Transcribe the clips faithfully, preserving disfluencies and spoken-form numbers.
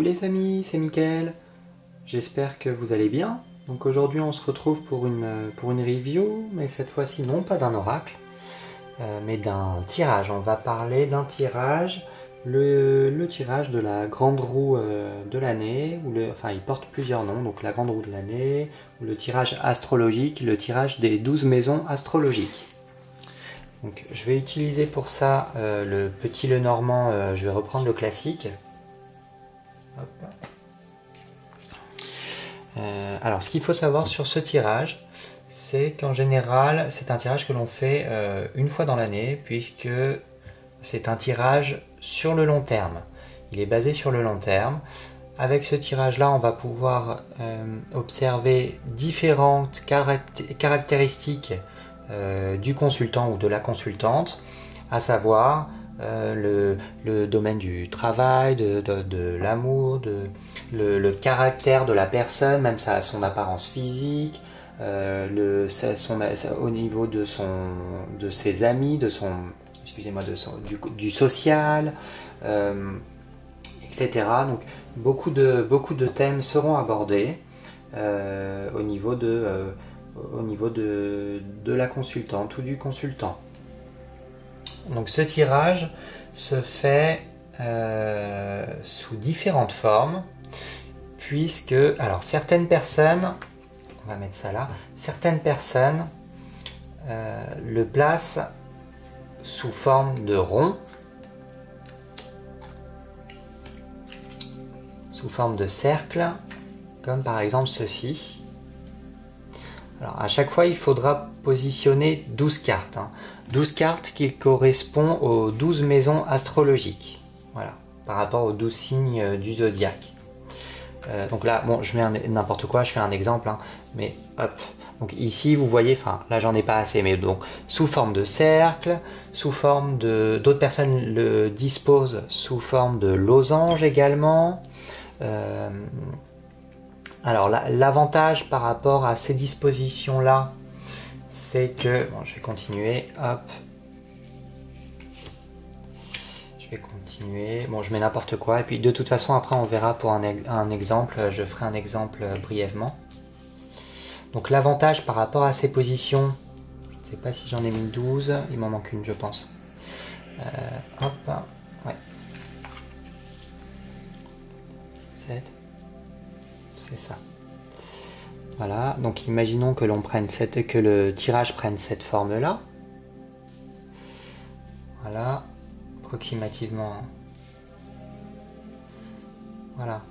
les amis, c'est Mickaël. J'espère que vous allez bien. Donc aujourd'hui on se retrouve pour une, pour une review, mais cette fois-ci non pas d'un oracle, euh, mais d'un tirage. On va parler d'un tirage, le, le tirage de la grande roue euh, de l'année, ou le, enfin il porte plusieurs noms, donc la grande roue de l'année, ou le tirage astrologique, le tirage des douze maisons astrologiques. Donc, je vais utiliser pour ça euh, le petit Lenormand, euh, je vais reprendre le classique. Hop. Euh, alors, ce qu'il faut savoir sur ce tirage, c'est qu'en général, c'est un tirage que l'on fait euh, une fois dans l'année, puisque c'est un tirage sur le long terme. Il est basé sur le long terme. Avec ce tirage-là, on va pouvoir euh, observer différentes caract- caractéristiques Euh, du consultant ou de la consultante, à savoir euh, le, le domaine du travail, de, de, de l'amour, de, le, le caractère de la personne, même sa, son apparence physique, euh, le, sa, son, au niveau de, son, de ses amis, de son, excusez-moi, de son, du, du social, euh, et cetera. Donc beaucoup de, beaucoup de thèmes seront abordés euh, au niveau de euh, au niveau de, de la consultante ou du consultant. Donc ce tirage se fait euh, sous différentes formes, puisque, alors certaines personnes, on va mettre ça là, certaines personnes euh, le placent sous forme de rond, sous forme de cercle, comme par exemple ceci. Alors à chaque fois il faudra positionner douze cartes, hein. douze cartes qui correspondent aux douze maisons astrologiques, voilà, par rapport aux douze signes du zodiaque. Euh, donc là, bon, je mets n'importe quoi, je fais un exemple, hein, mais hop, donc ici vous voyez, enfin là j'en ai pas assez, mais donc sous forme de cercle, sous forme de, d'autres personnes le disposent sous forme de losange également. Euh, Alors l'avantage par rapport à ces dispositions là, c'est que, bon, je vais continuer, hop, je vais continuer, bon je mets n'importe quoi, et puis de toute façon après on verra pour un, un exemple, je ferai un exemple brièvement. Donc l'avantage par rapport à ces positions, je ne sais pas si j'en ai mis douze, il m'en manque une je pense, euh, hop, ouais, sept. C'est ça. Voilà, donc imaginons que l'on prenne cette, que le tirage prenne cette forme-là. Voilà, approximativement. Voilà.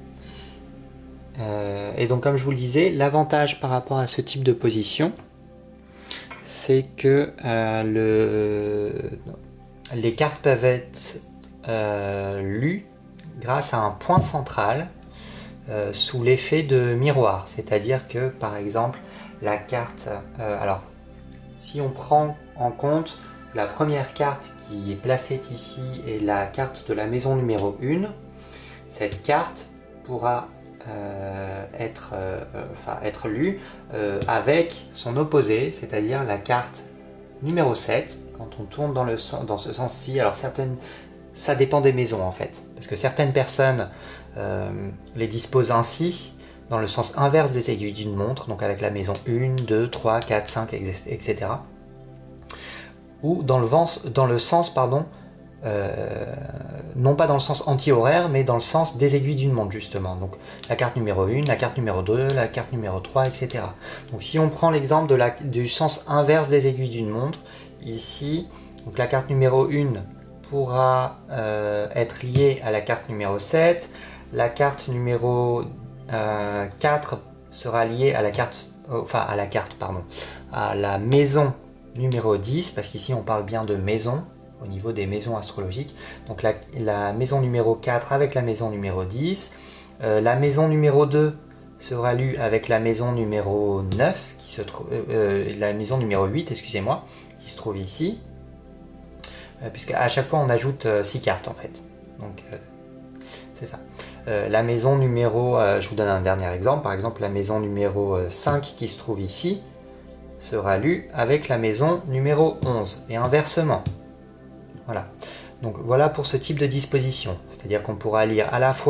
Euh, et donc comme je vous le disais, l'avantage par rapport à ce type de position, c'est que euh, le, les cartes peuvent être euh, lues grâce à un point central. Euh, sous l'effet de miroir, c'est-à-dire que par exemple la carte, euh, alors si on prend en compte la première carte qui est placée ici et la carte de la maison numéro un, cette carte pourra euh, être, euh, enfin, être lue euh, avec son opposé, c'est-à-dire la carte numéro sept, quand on tourne dans, le, dans ce sens-ci. Alors certaines, ça dépend des maisons en fait, parce que certaines personnes Euh, les dispose ainsi dans le sens inverse des aiguilles d'une montre, donc avec la maison un, deux, trois, quatre, cinq, et cetera. Ou dans le, vent, dans le sens, pardon, euh, non pas dans le sens anti-horaire, mais dans le sens des aiguilles d'une montre justement. Donc la carte numéro un, la carte numéro deux, la carte numéro trois, et cetera. Donc si on prend l'exemple de la, du sens inverse des aiguilles d'une montre, ici, donc la carte numéro un pourra euh, être liée à la carte numéro sept. La carte numéro euh, quatre sera liée à la carte, enfin à la carte, pardon, à la maison numéro dix, parce qu'ici on parle bien de maison, au niveau des maisons astrologiques. Donc la, la maison numéro quatre avec la maison numéro dix. Euh, la maison numéro deux sera lue avec la maison numéro neuf, qui se trouve, euh, la maison numéro huit, excusez-moi, qui se trouve ici. Euh, puisque à chaque fois on ajoute euh, six cartes en fait. Donc euh, c'est ça. Euh, la maison numéro, euh, je vous donne un dernier exemple, par exemple la maison numéro euh, cinq qui se trouve ici sera lue avec la maison numéro onze et inversement. Voilà. Donc voilà pour ce type de disposition, c'est-à-dire qu'on pourra lire à la fois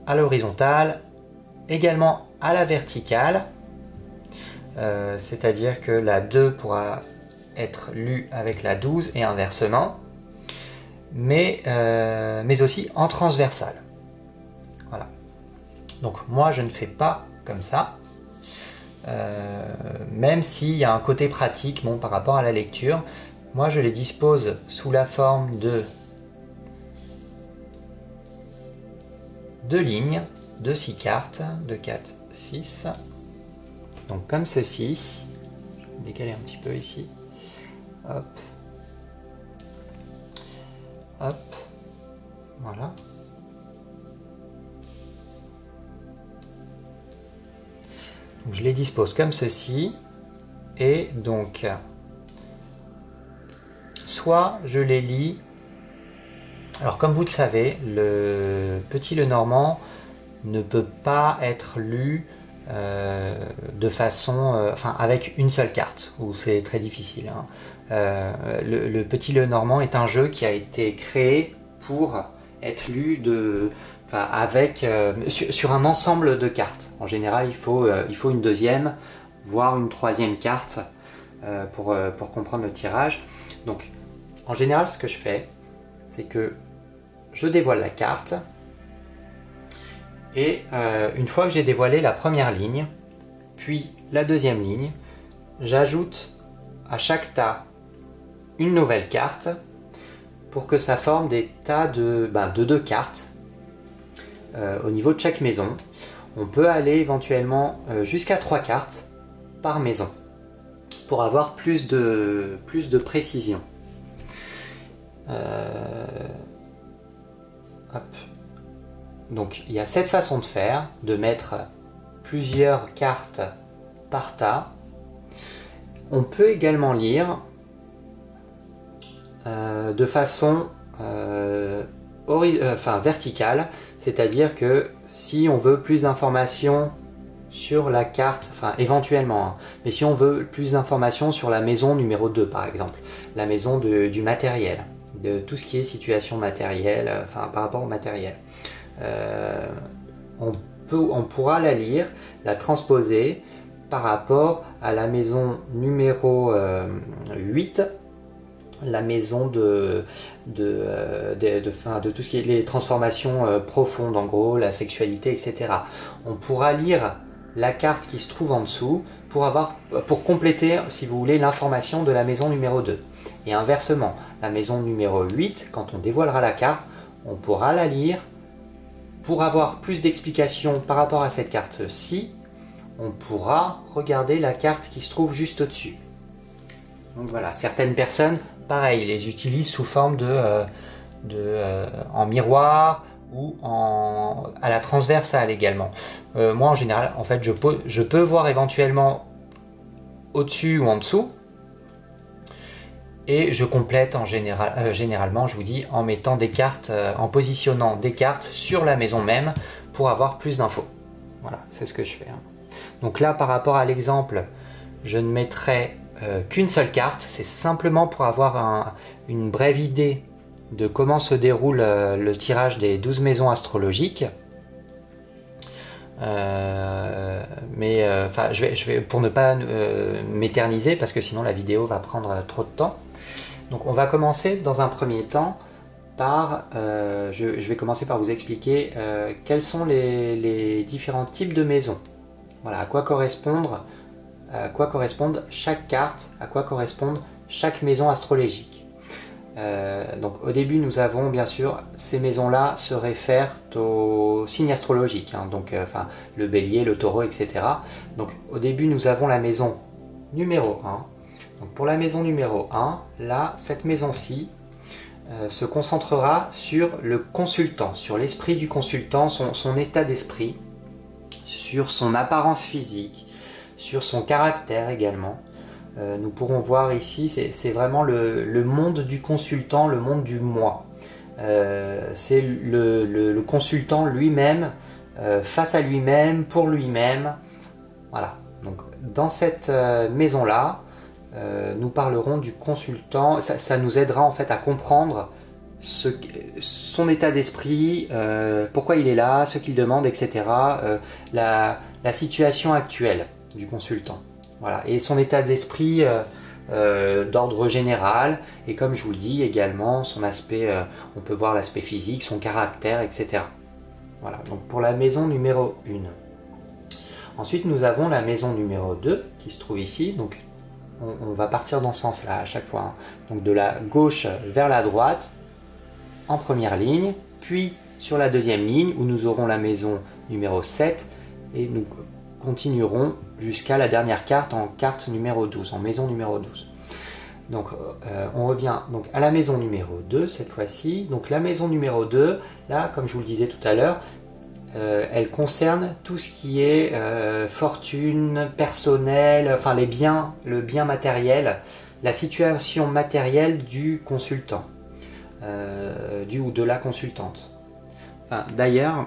à l'horizontale, également à la verticale, euh, c'est-à-dire que la deux pourra être lue avec la douze et inversement, mais, euh, mais aussi en transversale. Voilà. Donc moi je ne fais pas comme ça, euh, même s'il y a un côté pratique bon, par rapport à la lecture. Moi je les dispose sous la forme de deux lignes, de six cartes, de quatre, six, donc comme ceci. Je vais décaler un petit peu ici. Hop. Hop. Voilà. Donc, je les dispose comme ceci. Et donc, soit je les lis. Alors, comme vous le savez, le petit Lenormand ne peut pas être lu euh, de façon, euh, enfin avec une seule carte, où c'est très difficile. Hein. Euh, le, le petit Lenormand est un jeu qui a été créé pour être lu de, enfin, avec, euh, sur, sur un ensemble de cartes. En général, il faut, euh, il faut une deuxième, voire une troisième carte euh, pour, euh, pour comprendre le tirage. Donc, en général, ce que je fais, c'est que je dévoile la carte. Et euh, une fois que j'ai dévoilé la première ligne, puis la deuxième ligne, j'ajoute à chaque tas une nouvelle carte pour que ça forme des tas de, ben, de deux cartes euh, au niveau de chaque maison. On peut aller éventuellement euh, jusqu'à trois cartes par maison pour avoir plus de, plus de précision. Euh, hop. Donc il y a cette façon de faire, de mettre plusieurs cartes par tas. On peut également lire euh, de façon euh, euh, enfin, verticale, c'est-à-dire que si on veut plus d'informations sur la carte, enfin éventuellement, hein, mais si on veut plus d'informations sur la maison numéro deux par exemple, la maison de, du matériel, de tout ce qui est situation matérielle, enfin par rapport au matériel. Euh, on, peut, on pourra la lire, la transposer par rapport à la maison numéro euh, huit, la maison de, de, de, de, fin, de tout ce qui est les transformations euh, profondes, en gros, la sexualité, et cetera. On pourra lire la carte qui se trouve en dessous pour, avoir, pour compléter, si vous voulez, l'information de la maison numéro deux. Et inversement, la maison numéro huit, quand on dévoilera la carte, on pourra la lire. Pour avoir plus d'explications par rapport à cette carte-ci, on pourra regarder la carte qui se trouve juste au-dessus. Donc voilà, certaines personnes, pareil, les utilisent sous forme de, euh, de euh, en miroir ou en, à la transversale également. Euh, moi en général, en fait, je peux, je peux voir éventuellement au-dessus ou en dessous. Et je complète en général, euh, généralement, je vous dis, en mettant des cartes, euh, en positionnant des cartes sur la maison même pour avoir plus d'infos. Voilà, c'est ce que je fais. Hein. Donc là, par rapport à l'exemple, je ne mettrai euh, qu'une seule carte. C'est simplement pour avoir un, une brève idée de comment se déroule euh, le tirage des douze maisons astrologiques. Euh, mais euh, enfin, je vais, je vais pour ne pas euh, m'éterniser parce que sinon la vidéo va prendre euh, trop de temps. Donc on va commencer dans un premier temps par, euh, je, je vais commencer par vous expliquer euh, quels sont les, les différents types de maisons. Voilà, à quoi correspondre, à quoi correspondent chaque carte, à quoi correspondent chaque maison astrologique. Euh, donc au début nous avons bien sûr, ces maisons-là se réfèrent aux signes astrologiques, hein, donc euh, enfin, le bélier, le taureau, et cetera. Donc au début nous avons la maison numéro un. Donc pour la maison numéro un, là, cette maison-ci euh, se concentrera sur le consultant, sur l'esprit du consultant, son, son état d'esprit, sur son apparence physique, sur son caractère également. Euh, nous pourrons voir ici, c'est vraiment le, le monde du consultant, le monde du moi. Euh, c'est le, le, le consultant lui-même, euh, face à lui-même, pour lui-même. Voilà. Donc dans cette euh, maison-là, euh, nous parlerons du consultant. Ça, ça nous aidera en fait à comprendre ce, son état d'esprit, euh, pourquoi il est là, ce qu'il demande, et cetera. Euh, la, la situation actuelle du consultant. Voilà. Et son état d'esprit euh, euh, d'ordre général, et comme je vous le dis également, son aspect, euh, on peut voir l'aspect physique, son caractère, et cetera. Voilà, donc pour la maison numéro un. Ensuite, nous avons la maison numéro deux qui se trouve ici. Donc, on, on va partir dans ce sens-là à chaque fois. Hein. Donc, de la gauche vers la droite, en première ligne, puis sur la deuxième ligne où nous aurons la maison numéro sept et nous continuerons jusqu'à la dernière carte en carte numéro douze, en maison numéro douze. Donc, euh, on revient donc à la maison numéro deux cette fois-ci. Donc, la maison numéro deux, là, comme je vous le disais tout à l'heure, euh, elle concerne tout ce qui est euh, fortune, personnel, enfin les biens, le bien matériel, la situation matérielle du consultant, euh, du ou de la consultante. Enfin, d'ailleurs,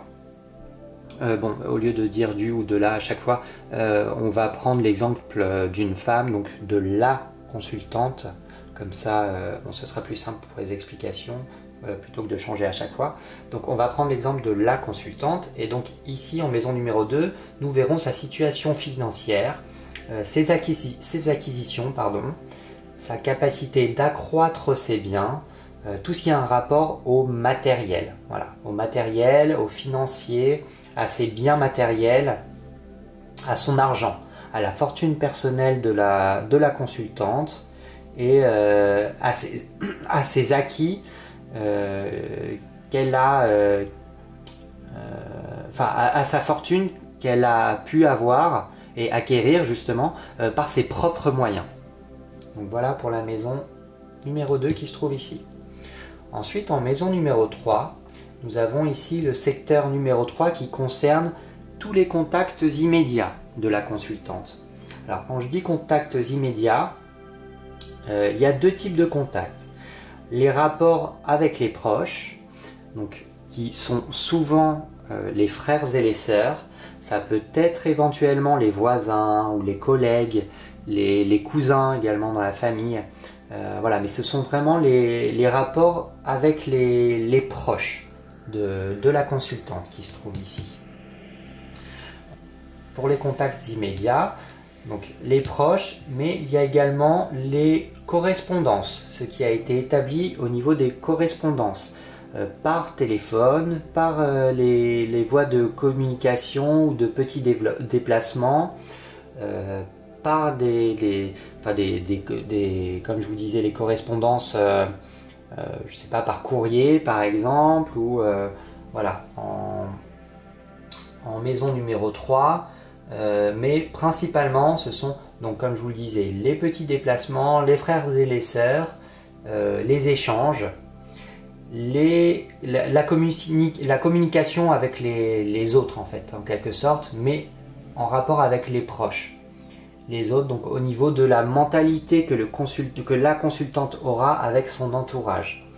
euh, bon, au lieu de dire du ou de la à chaque fois, euh, on va prendre l'exemple d'une femme, donc de la consultante, comme ça euh, bon, ce sera plus simple pour les explications euh, plutôt que de changer à chaque fois. Donc on va prendre l'exemple de la consultante, et donc ici en maison numéro deux, nous verrons sa situation financière, euh, ses, acquisi ses acquisitions, pardon, sa capacité d'accroître ses biens, euh, tout ce qui a un rapport au matériel, voilà, au matériel, au financier, à ses biens matériels, à son argent, à la fortune personnelle de la, de la consultante et euh, à, ses, à ses acquis euh, qu'elle a, euh, euh, enfin à, à sa fortune qu'elle a pu avoir et acquérir justement euh, par ses propres moyens. Donc voilà pour la maison numéro deux qui se trouve ici. Ensuite, en maison numéro trois, nous avons ici le secteur numéro trois qui concerne tous les contacts immédiats de la consultante. Alors quand je dis contacts immédiats, euh, il y a deux types de contacts. Les rapports avec les proches, donc, qui sont souvent euh, les frères et les sœurs. Ça peut être éventuellement les voisins ou les collègues, les, les cousins également dans la famille. Euh, voilà, mais ce sont vraiment les, les rapports avec les, les proches de, de la consultante qui se trouvent ici. Pour les contacts immédiats, donc les proches, mais il y a également les correspondances, ce qui a été établi au niveau des correspondances, euh, par téléphone, par euh, les, les voies de communication ou de petits déplacements, euh, par des, des, enfin des, des, des, comme je vous disais, les correspondances, euh, euh, je sais pas, par courrier par exemple, ou euh, voilà, en, en maison numéro trois. Euh, mais principalement ce sont, donc comme je vous le disais, les petits déplacements, les frères et les sœurs, euh, les échanges, les, la, la, communi la communication avec les, les autres en fait, en quelque sorte, mais en rapport avec les proches. Les autres, donc au niveau de la mentalité que, le consult que la consultante aura avec son entourage.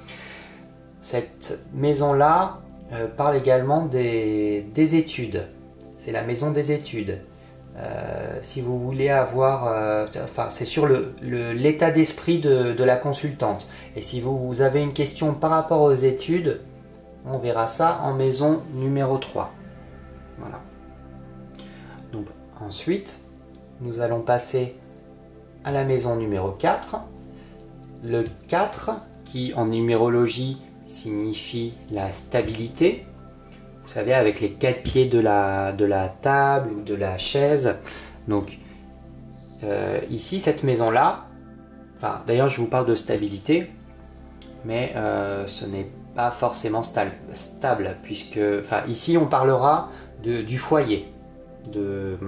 Cette maison-là euh, parle également des, des études. C'est la maison des études. Euh, si vous voulez avoir, euh, enfin, c'est sur le, le, l'état d'esprit de, de la consultante. Et si vous, vous avez une question par rapport aux études, on verra ça en maison numéro trois. Voilà. Donc ensuite, nous allons passer à la maison numéro quatre. Le quatre, qui en numérologie signifie la stabilité. Vous savez, avec les quatre pieds de la, de la table ou de la chaise. Donc, euh, ici, cette maison-là, enfin, d'ailleurs, je vous parle de stabilité, mais euh, ce n'est pas forcément stable, stable puisque, enfin, ici, on parlera de, du foyer de,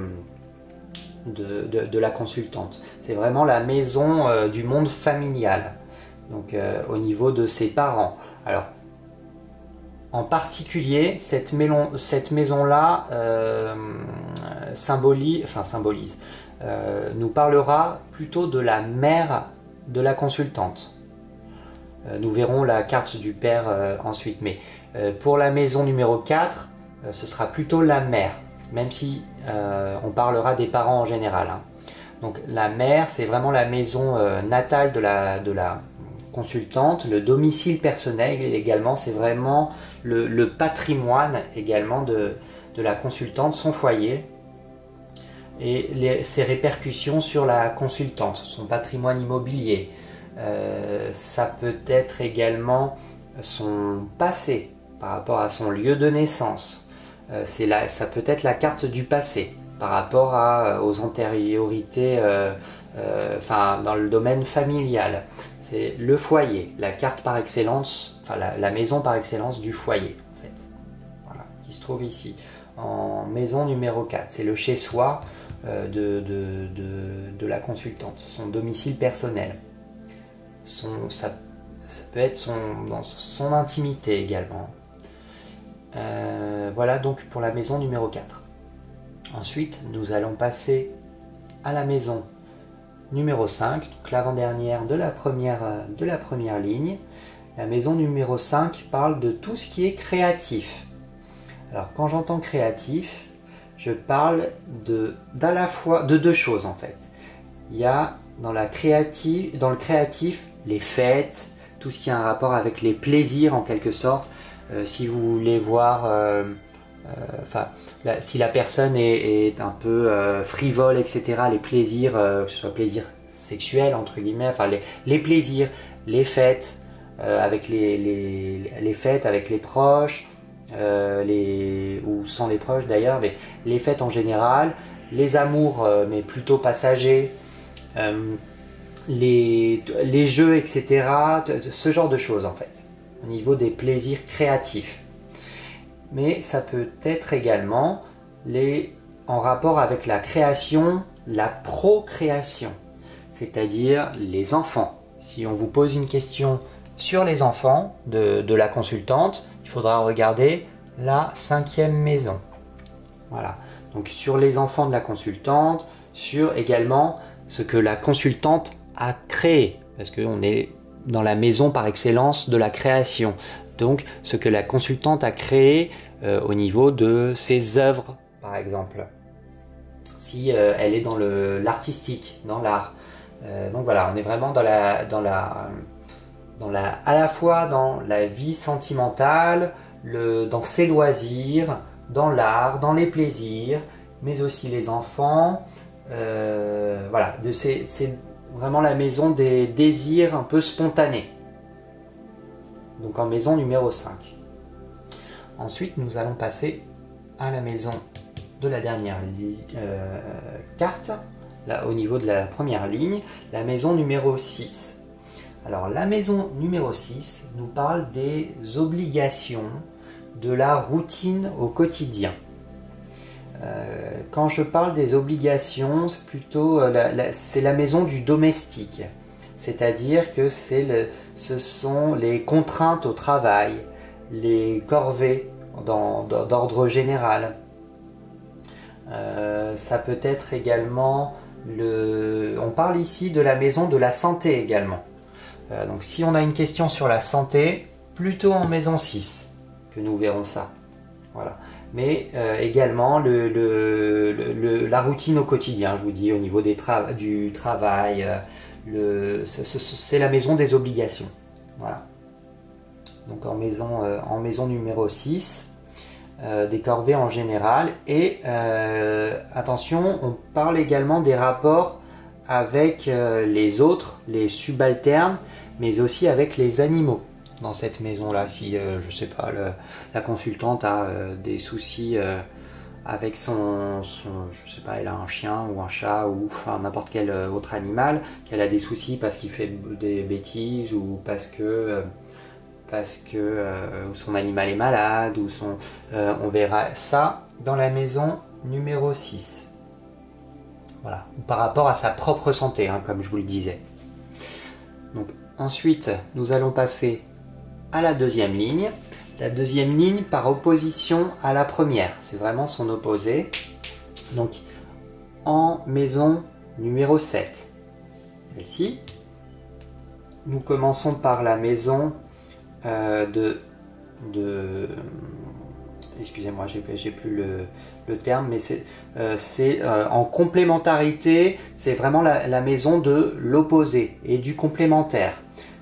de, de, de la consultante. C'est vraiment la maison euh, du monde familial, donc euh, au niveau de ses parents. Alors, en particulier, cette, cette maison-là euh, symbolise, enfin symbolise, euh, nous parlera plutôt de la mère de la consultante. Euh, nous verrons la carte du père euh, ensuite, mais euh, pour la maison numéro quatre, euh, ce sera plutôt la mère, même si euh, on parlera des parents en général. Hein. Donc la mère, c'est vraiment la maison euh, natale de la, de la, consultante, le domicile personnel également, c'est vraiment le, le patrimoine également de, de la consultante, son foyer et les, ses répercussions sur la consultante, son patrimoine immobilier. Euh, ça peut être également son passé par rapport à son lieu de naissance. Euh, c'est la, ça peut être la carte du passé par rapport à, aux antériorités, euh, euh, enfin, dans le domaine familial. C'est le foyer, la carte par excellence, enfin la, la maison par excellence du foyer, en fait. Voilà, qui se trouve ici, en maison numéro quatre. C'est le chez-soi euh, de, de, de, de la consultante, son domicile personnel. Son, ça, ça peut être son, dans son intimité également. Euh, voilà donc pour la maison numéro quatre. Ensuite, nous allons passer à la maison numéro cinq, donc l'avant-dernière de la première, de la première ligne. La maison numéro cinq parle de tout ce qui est créatif. Alors quand j'entends créatif, je parle de, d'à la fois, de deux choses en fait. Il y a dans, la créative, dans le créatif les fêtes, tout ce qui a un rapport avec les plaisirs en quelque sorte. Euh, si vous voulez voir, euh, euh, enfin, la, si la personne est, est un peu euh, frivole, et cetera, les plaisirs, euh, que ce soit plaisir sexuel entre guillemets, enfin les, les plaisirs, les fêtes, euh, avec les, les, les fêtes avec les proches, euh, les, ou sans les proches d'ailleurs, mais les fêtes en général, les amours, euh, mais plutôt passagers, euh, les, les jeux, et cetera, ce genre de choses en fait, au niveau des plaisirs créatifs. Mais ça peut être également les, en rapport avec la création, la procréation, c'est-à-dire les enfants. Si on vous pose une question sur les enfants de, de la consultante, il faudra regarder la cinquième maison. Voilà, donc sur les enfants de la consultante, sur également ce que la consultante a créé, parce qu'on est dans la maison par excellence de la création. Donc ce que la consultante a créé euh, au niveau de ses œuvres, par exemple. Si euh, elle est dans le, l'artistique, dans l'art. Euh, donc voilà, on est vraiment dans la, dans la, dans la, à la fois dans la vie sentimentale, le, dans ses loisirs, dans l'art, dans les plaisirs, mais aussi les enfants. Euh, voilà, de ces, c'est vraiment la maison des désirs un peu spontanés. Donc en maison numéro cinq. Ensuite, nous allons passer à la maison de la dernière euh, carte, là au niveau de la première ligne, la maison numéro six. Alors la maison numéro six nous parle des obligations, de la routine au quotidien. Euh, quand je parle des obligations, c'est plutôt euh, la, la, c'est la maison du domestique. C'est-à-dire que c'est le, ce sont les contraintes au travail, les corvées dans, dans, d'ordre général. Euh, ça peut être également, le, on parle ici de la maison de la santé également. Euh, donc si on a une question sur la santé, plutôt en maison six, que nous verrons ça. Voilà. Mais euh, également le, le, le, la routine au quotidien, je vous dis, au niveau des tra du travail, euh, le, c'est la maison des obligations. Voilà. Donc en maison, euh, en maison numéro six, euh, des corvées en général. Et euh, attention, on parle également des rapports avec euh, les autres, les subalternes, mais aussi avec les animaux. Dans cette maison-là, si, euh, je sais pas, le, la consultante a euh, des soucis euh, avec son, son, je sais pas, elle a un chien ou un chat ou enfin, n'importe quel autre animal, qu'elle a des soucis parce qu'il fait des bêtises ou parce que, euh, parce que euh, son animal est malade, ou son, euh, on verra ça dans la maison numéro six. Voilà, par rapport à sa propre santé, hein, comme je vous le disais. Donc, ensuite, nous allons passer à la deuxième ligne. La deuxième ligne par opposition à la première, c'est vraiment son opposé. Donc en maison numéro sept, celle-ci, nous commençons par la maison euh, de, de excusez-moi, j'ai, j'ai plus le, le terme, mais c'est euh, euh, en complémentarité, c'est vraiment la, la maison de l'opposé et du complémentaire.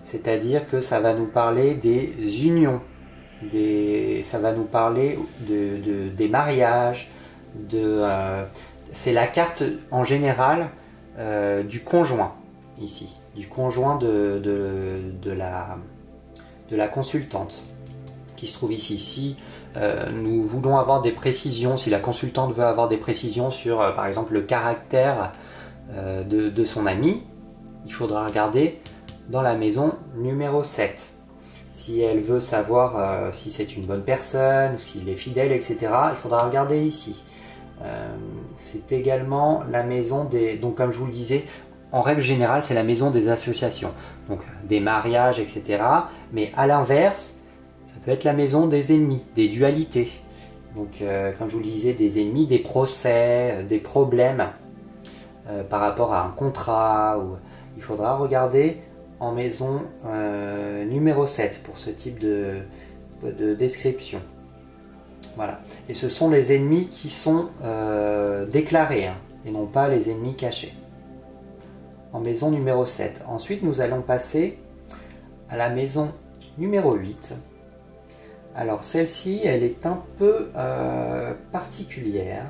c'est-à-dire que ça va nous parler des unions, des, ça va nous parler de, de, des mariages, de, euh, c'est la carte en général euh, du conjoint, ici, du conjoint de, de, de, la, de la consultante, qui se trouve ici. Si euh, nous voulons avoir des précisions, si la consultante veut avoir des précisions sur, euh, par exemple, le caractère euh, de, de son ami, il faudra regarder dans la maison numéro sept. Si elle veut savoir euh, si c'est une bonne personne, ou s'il est fidèle, et cetera, il faudra regarder ici. Euh, c'est également la maison des... Donc comme je vous le disais, en règle générale, c'est la maison des associations. Donc des mariages, et cetera. Mais à l'inverse, ça peut être la maison des ennemis, des dualités. Donc euh, comme je vous le disais, des ennemis, des procès, des problèmes euh, par rapport à un contrat. Ou... Il faudra regarder en maison euh, numéro sept pour ce type de, de description. Voilà. Et ce sont les ennemis qui sont euh, déclarés, hein, et non pas les ennemis cachés. En maison numéro sept. Ensuite, nous allons passer à la maison numéro huit. Alors, celle-ci, elle est un peu euh, particulière.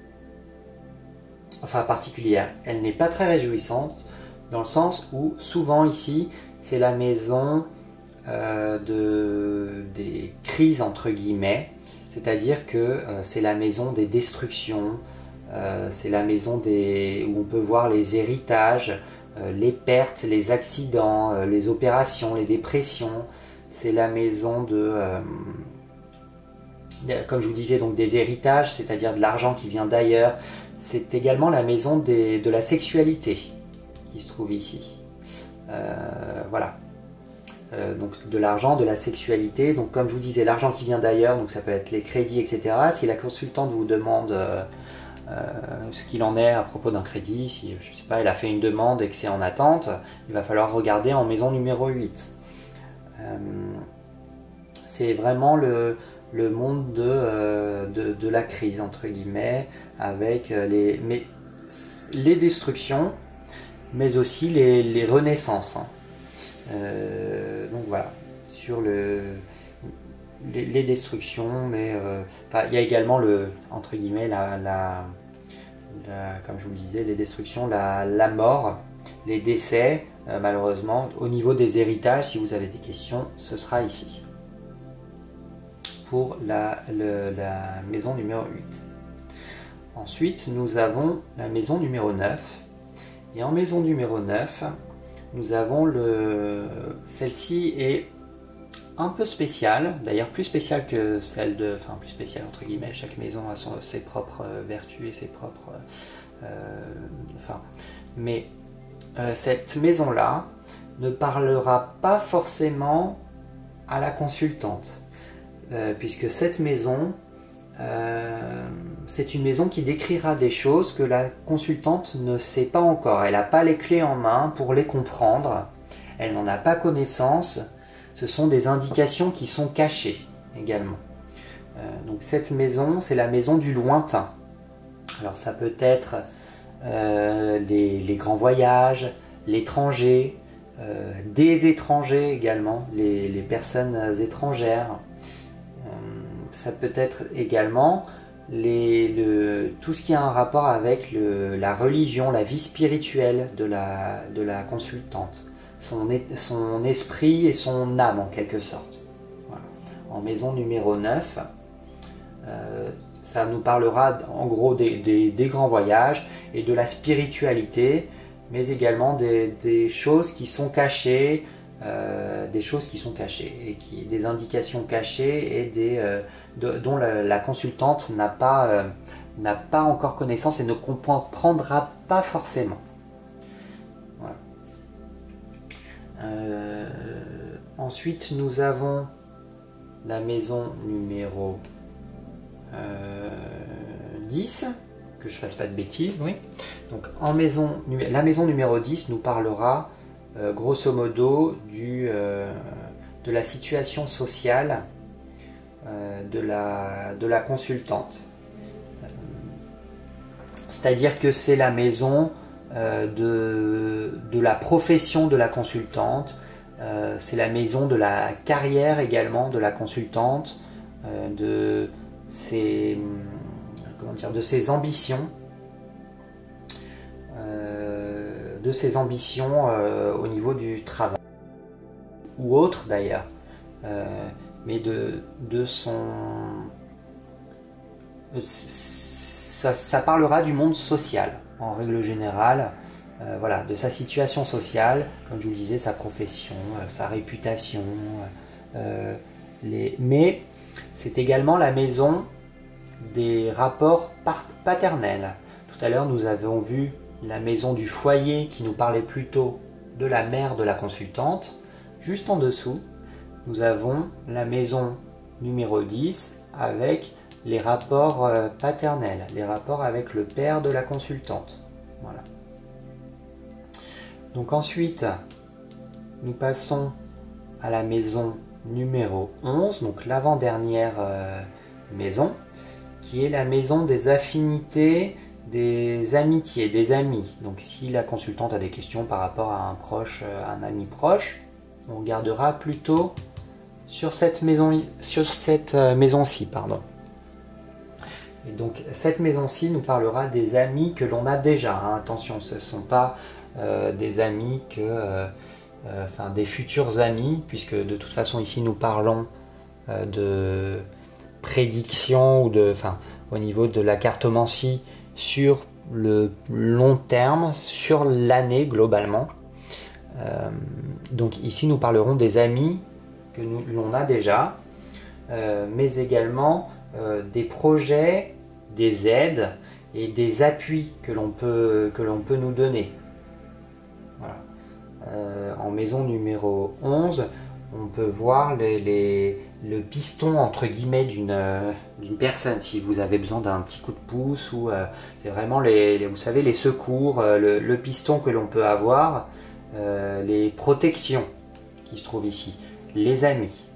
Enfin, particulière. Elle n'est pas très réjouissante, dans le sens où, souvent ici, c'est la maison euh, de, des crises, entre guillemets. C'est-à-dire que euh, c'est la maison des destructions, euh, c'est la maison des, où on peut voir les héritages, euh, les pertes, les accidents, euh, les opérations, les dépressions. C'est la maison de, euh, comme je vous disais, donc des héritages, c'est-à-dire de l'argent qui vient d'ailleurs. C'est également la maison des, de la sexualité qui se trouve ici. Euh, voilà. Euh, donc de l'argent, de la sexualité, donc comme je vous disais, l'argent qui vient d'ailleurs, donc ça peut être les crédits, et cetera. Si la consultante vous demande euh, euh, ce qu'il en est à propos d'un crédit, si je sais pas, elle a fait une demande et que c'est en attente, il va falloir regarder en maison numéro huit. Euh, c'est vraiment le, le monde de, euh, de, de la crise, entre guillemets, avec les, mais, les destructions, mais aussi les, les renaissances. Hein. Euh, donc voilà, sur le, les, les destructions, mais euh, il y a également le, entre guillemets, la, la, la, comme je vous le disais, les destructions, la, la mort, les décès, euh, malheureusement. Au niveau des héritages, si vous avez des questions, ce sera ici, pour la, le, la maison numéro huit. Ensuite, nous avons la maison numéro neuf, et en maison numéro neuf, nous avons le... Celle-ci est un peu spéciale, d'ailleurs plus spéciale que celle de... Enfin, plus spéciale entre guillemets, chaque maison a son, ses propres vertus et ses propres... Euh, enfin, mais euh, cette maison-là ne parlera pas forcément à la consultante, euh, puisque cette maison, euh, c'est une maison qui décrira des choses que la consultante ne sait pas encore. Elle n'a pas les clés en main pour les comprendre. Elle n'en a pas connaissance. Ce sont des indications qui sont cachées également. Euh, donc cette maison, c'est la maison du lointain. Alors ça peut être euh, les, les grands voyages, l'étranger, euh, des étrangers également, les, les personnes étrangères. Euh, ça peut être également Les, le, tout ce qui a un rapport avec le, la religion, la vie spirituelle de la, de la consultante, son, son esprit et son âme en quelque sorte. Voilà. En maison numéro neuf, euh, ça nous parlera en gros des, des, des grands voyages et de la spiritualité, mais également des, des choses qui sont cachées, euh, des choses qui sont cachées, et qui, des indications cachées et des... Euh, De, dont la, la consultante n'a pas, euh, n'a pas encore connaissance et ne comprendra pas forcément. Voilà. Euh, ensuite, nous avons la maison numéro euh, dix, que je ne fasse pas de bêtises, oui. Donc, en maison, la maison numéro dix nous parlera euh, grosso modo du, euh, de la situation sociale De la, de la consultante. C'est-à-dire que c'est la maison euh, de, de la profession de la consultante, Euh, c'est la maison de la carrière également de la consultante, euh, de ses, comment dire, de ses ambitions, euh, de ses ambitions euh, au niveau du travail ou autre d'ailleurs, euh, mais de, de son, ça, ça parlera du monde social en règle générale. Euh, voilà, de sa situation sociale, comme je vous le disais, sa profession, euh, sa réputation, euh, les... mais c'est également la maison des rapports paternels. Tout à l'heure, nous avons vu la maison du foyer qui nous parlait plutôt de la mère de la consultante. Juste en dessous, nous avons la maison numéro dix avec les rapports euh, paternels, les rapports avec le père de la consultante. Voilà. Donc ensuite, nous passons à la maison numéro onze, donc l'avant-dernière euh, maison, qui est la maison des affinités, des amitiés, des amis. Donc si la consultante a des questions par rapport à un proche, euh, un ami proche, on regardera plutôt sur cette maison, sur cette euh, maison-ci, pardon. Et donc cette maison-ci nous parlera des amis que l'on a déjà. Hein. Attention, ce ne sont pas Euh, des amis que, euh, euh, enfin des futurs amis, puisque de toute façon ici nous parlons euh, de prédiction ou de, enfin au niveau de la cartomancie sur le long terme, sur l'année globalement. Euh, donc ici nous parlerons des amis que nous l'on a déjà, euh, mais également euh, des projets, des aides et des appuis que l'on peut, que l'on peut nous donner. Voilà. Euh, en maison numéro onze, on peut voir les, les, le piston entre guillemets d'une euh, d'une personne. Si vous avez besoin d'un petit coup de pouce, ou euh, c'est vraiment les, les, vous savez, les secours, euh, le, le piston que l'on peut avoir, euh, les protections qui se trouvent ici, les amis.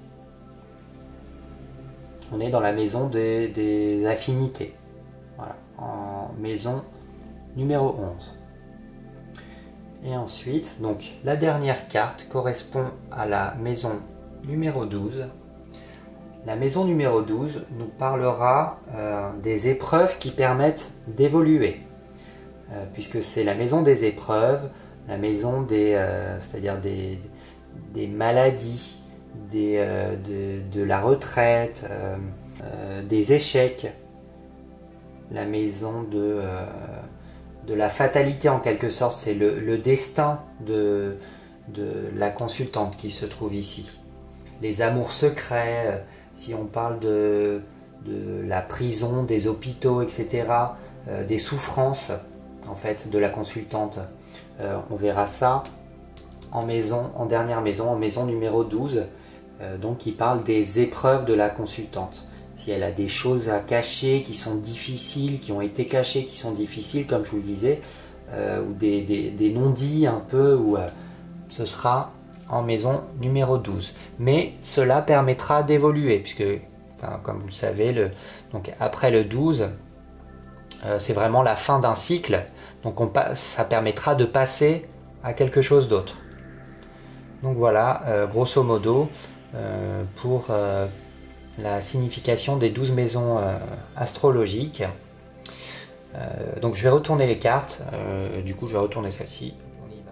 On est dans la maison des, des affinités. Voilà, en maison numéro onze. Et ensuite, donc la dernière carte correspond à la maison numéro douze. La maison numéro douze nous parlera euh, des épreuves qui permettent d'évoluer, euh, puisque c'est la maison des épreuves, la maison des, euh, c'est-à-dire des, des maladies, des, euh, de, de la retraite, euh, euh, des échecs, la maison de... Euh, de la fatalité en quelque sorte, c'est le, le destin de, de la consultante qui se trouve ici. Les amours secrets, euh, si on parle de, de la prison, des hôpitaux, et cetera, euh, des souffrances en fait de la consultante, euh, on verra ça en maison, en dernière maison, en maison numéro douze, euh, donc qui parle des épreuves de la consultante. Si elle a des choses à cacher qui sont difficiles, qui ont été cachées, qui sont difficiles, comme je vous le disais, euh, ou des, des, des non-dits un peu, ou euh, ce sera en maison numéro douze. Mais cela permettra d'évoluer, puisque, enfin, comme vous le savez, le, donc après le douze, euh, c'est vraiment la fin d'un cycle, donc on, ça permettra de passer à quelque chose d'autre. Donc voilà, euh, grosso modo, euh, pour... Euh, la signification des douze maisons euh, astrologiques. Euh, donc je vais retourner les cartes, euh, du coup je vais retourner celle-ci. On y va.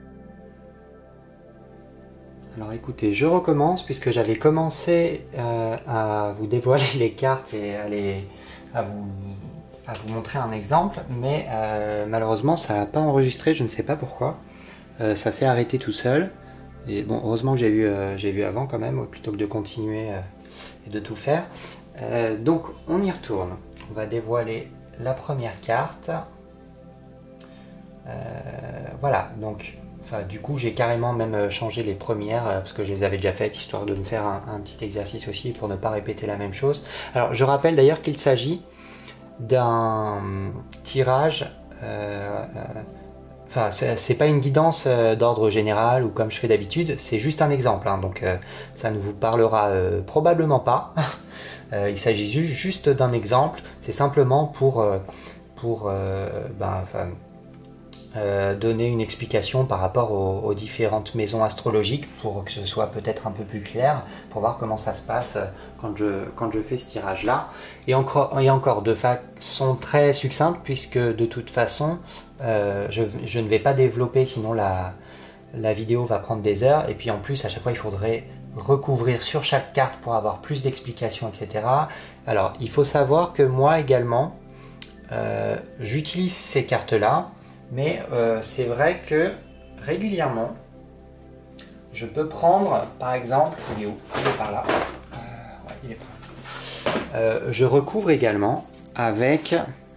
Alors écoutez, je recommence puisque j'avais commencé euh, à vous dévoiler les cartes et à, les, à, vous, à vous montrer un exemple, mais euh, malheureusement ça n'a pas enregistré, je ne sais pas pourquoi. Euh, ça s'est arrêté tout seul. Et bon, heureusement que j'ai vu, euh, j'ai vu avant quand même, plutôt que de continuer euh, et de tout faire. Euh, donc on y retourne. On va dévoiler la première carte. Euh, voilà, donc enfin, du coup j'ai carrément même changé les premières euh, parce que je les avais déjà faites, histoire de me faire un, un petit exercice aussi pour ne pas répéter la même chose. Alors je rappelle d'ailleurs qu'il s'agit d'un tirage euh, euh, enfin, c'est pas une guidance euh, d'ordre général ou comme je fais d'habitude, c'est juste un exemple, hein, donc euh, ça ne vous parlera euh, probablement pas. euh, il s'agit juste d'un exemple, c'est simplement pour, euh, pour euh, ben, enfin, euh, donner une explication par rapport aux, aux différentes maisons astrologiques pour que ce soit peut-être un peu plus clair, pour voir comment ça se passe quand je, quand je fais ce tirage-là. Et encore, et encore de façon très succincte, puisque de toute façon, euh, je, je ne vais pas développer, sinon la, la vidéo va prendre des heures. Et puis en plus, à chaque fois, il faudrait recouvrir sur chaque carte pour avoir plus d'explications, et cetera. Alors, il faut savoir que moi également, euh, j'utilise ces cartes-là, mais euh, c'est vrai que régulièrement, je peux prendre, par exemple, il est où? Il est par là. Euh, ouais, il est par là. Euh, je recouvre également avec...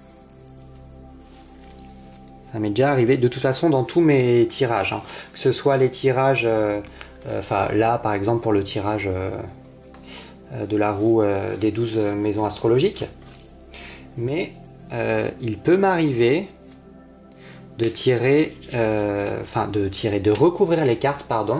Ça m'est déjà arrivé, de toute façon, dans tous mes tirages, hein, que ce soit les tirages... Euh, Enfin, euh, là, par exemple, pour le tirage euh, de la roue euh, des douze maisons astrologiques. Mais euh, il peut m'arriver de tirer, euh, enfin, de tirer, de recouvrir les cartes, pardon,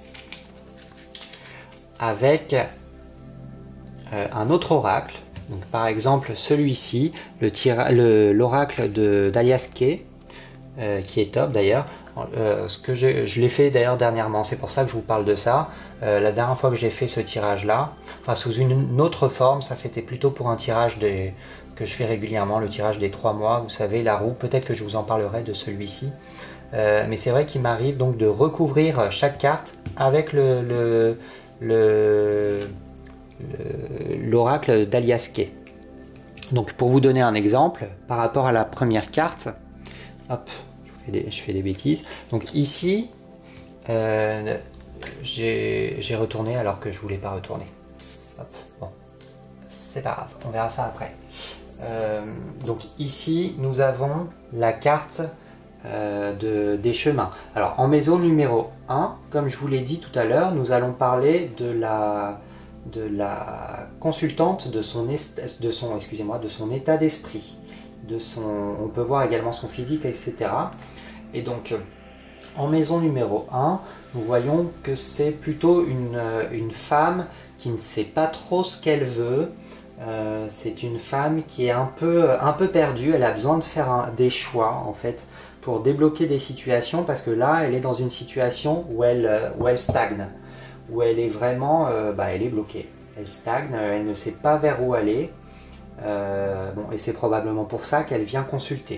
avec euh, un autre oracle. Donc, par exemple, celui-ci, l'oracle d'Alias Kay, euh, qui est top d'ailleurs. Euh, ce que je, je l'ai fait d'ailleurs dernièrement, c'est pour ça que je vous parle de ça. Euh, la dernière fois que j'ai fait ce tirage là, enfin sous une, une autre forme, ça c'était plutôt pour un tirage des, que je fais régulièrement, le tirage des trois mois, vous savez, la roue, peut-être que je vous en parlerai de celui-ci. Euh, mais c'est vrai qu'il m'arrive donc de recouvrir chaque carte avec le, le, le, l'oracle d'Alias Kay. Donc pour vous donner un exemple, par rapport à la première carte, hop, Des, je fais des bêtises. Donc ici, euh, j'ai retourné alors que je voulais pas retourner. Hop, bon, c'est pas grave, on verra ça après. Euh, donc ici, nous avons la carte euh, de, des chemins. Alors en maison numéro un, comme je vous l'ai dit tout à l'heure, nous allons parler de la, de la consultante, de son, de son, excusez-moi, de son état d'esprit. De son, on peut voir également son physique, et cetera. Et donc, en maison numéro un, nous voyons que c'est plutôt une, une femme qui ne sait pas trop ce qu'elle veut. Euh, c'est une femme qui est un peu, un peu perdue. Elle a besoin de faire un, des choix, en fait, pour débloquer des situations, parce que là, elle est dans une situation où elle, où elle stagne, où elle est vraiment, euh, bah, elle est bloquée. Elle stagne, elle ne sait pas vers où aller. Euh, bon, et c'est probablement pour ça qu'elle vient consulter.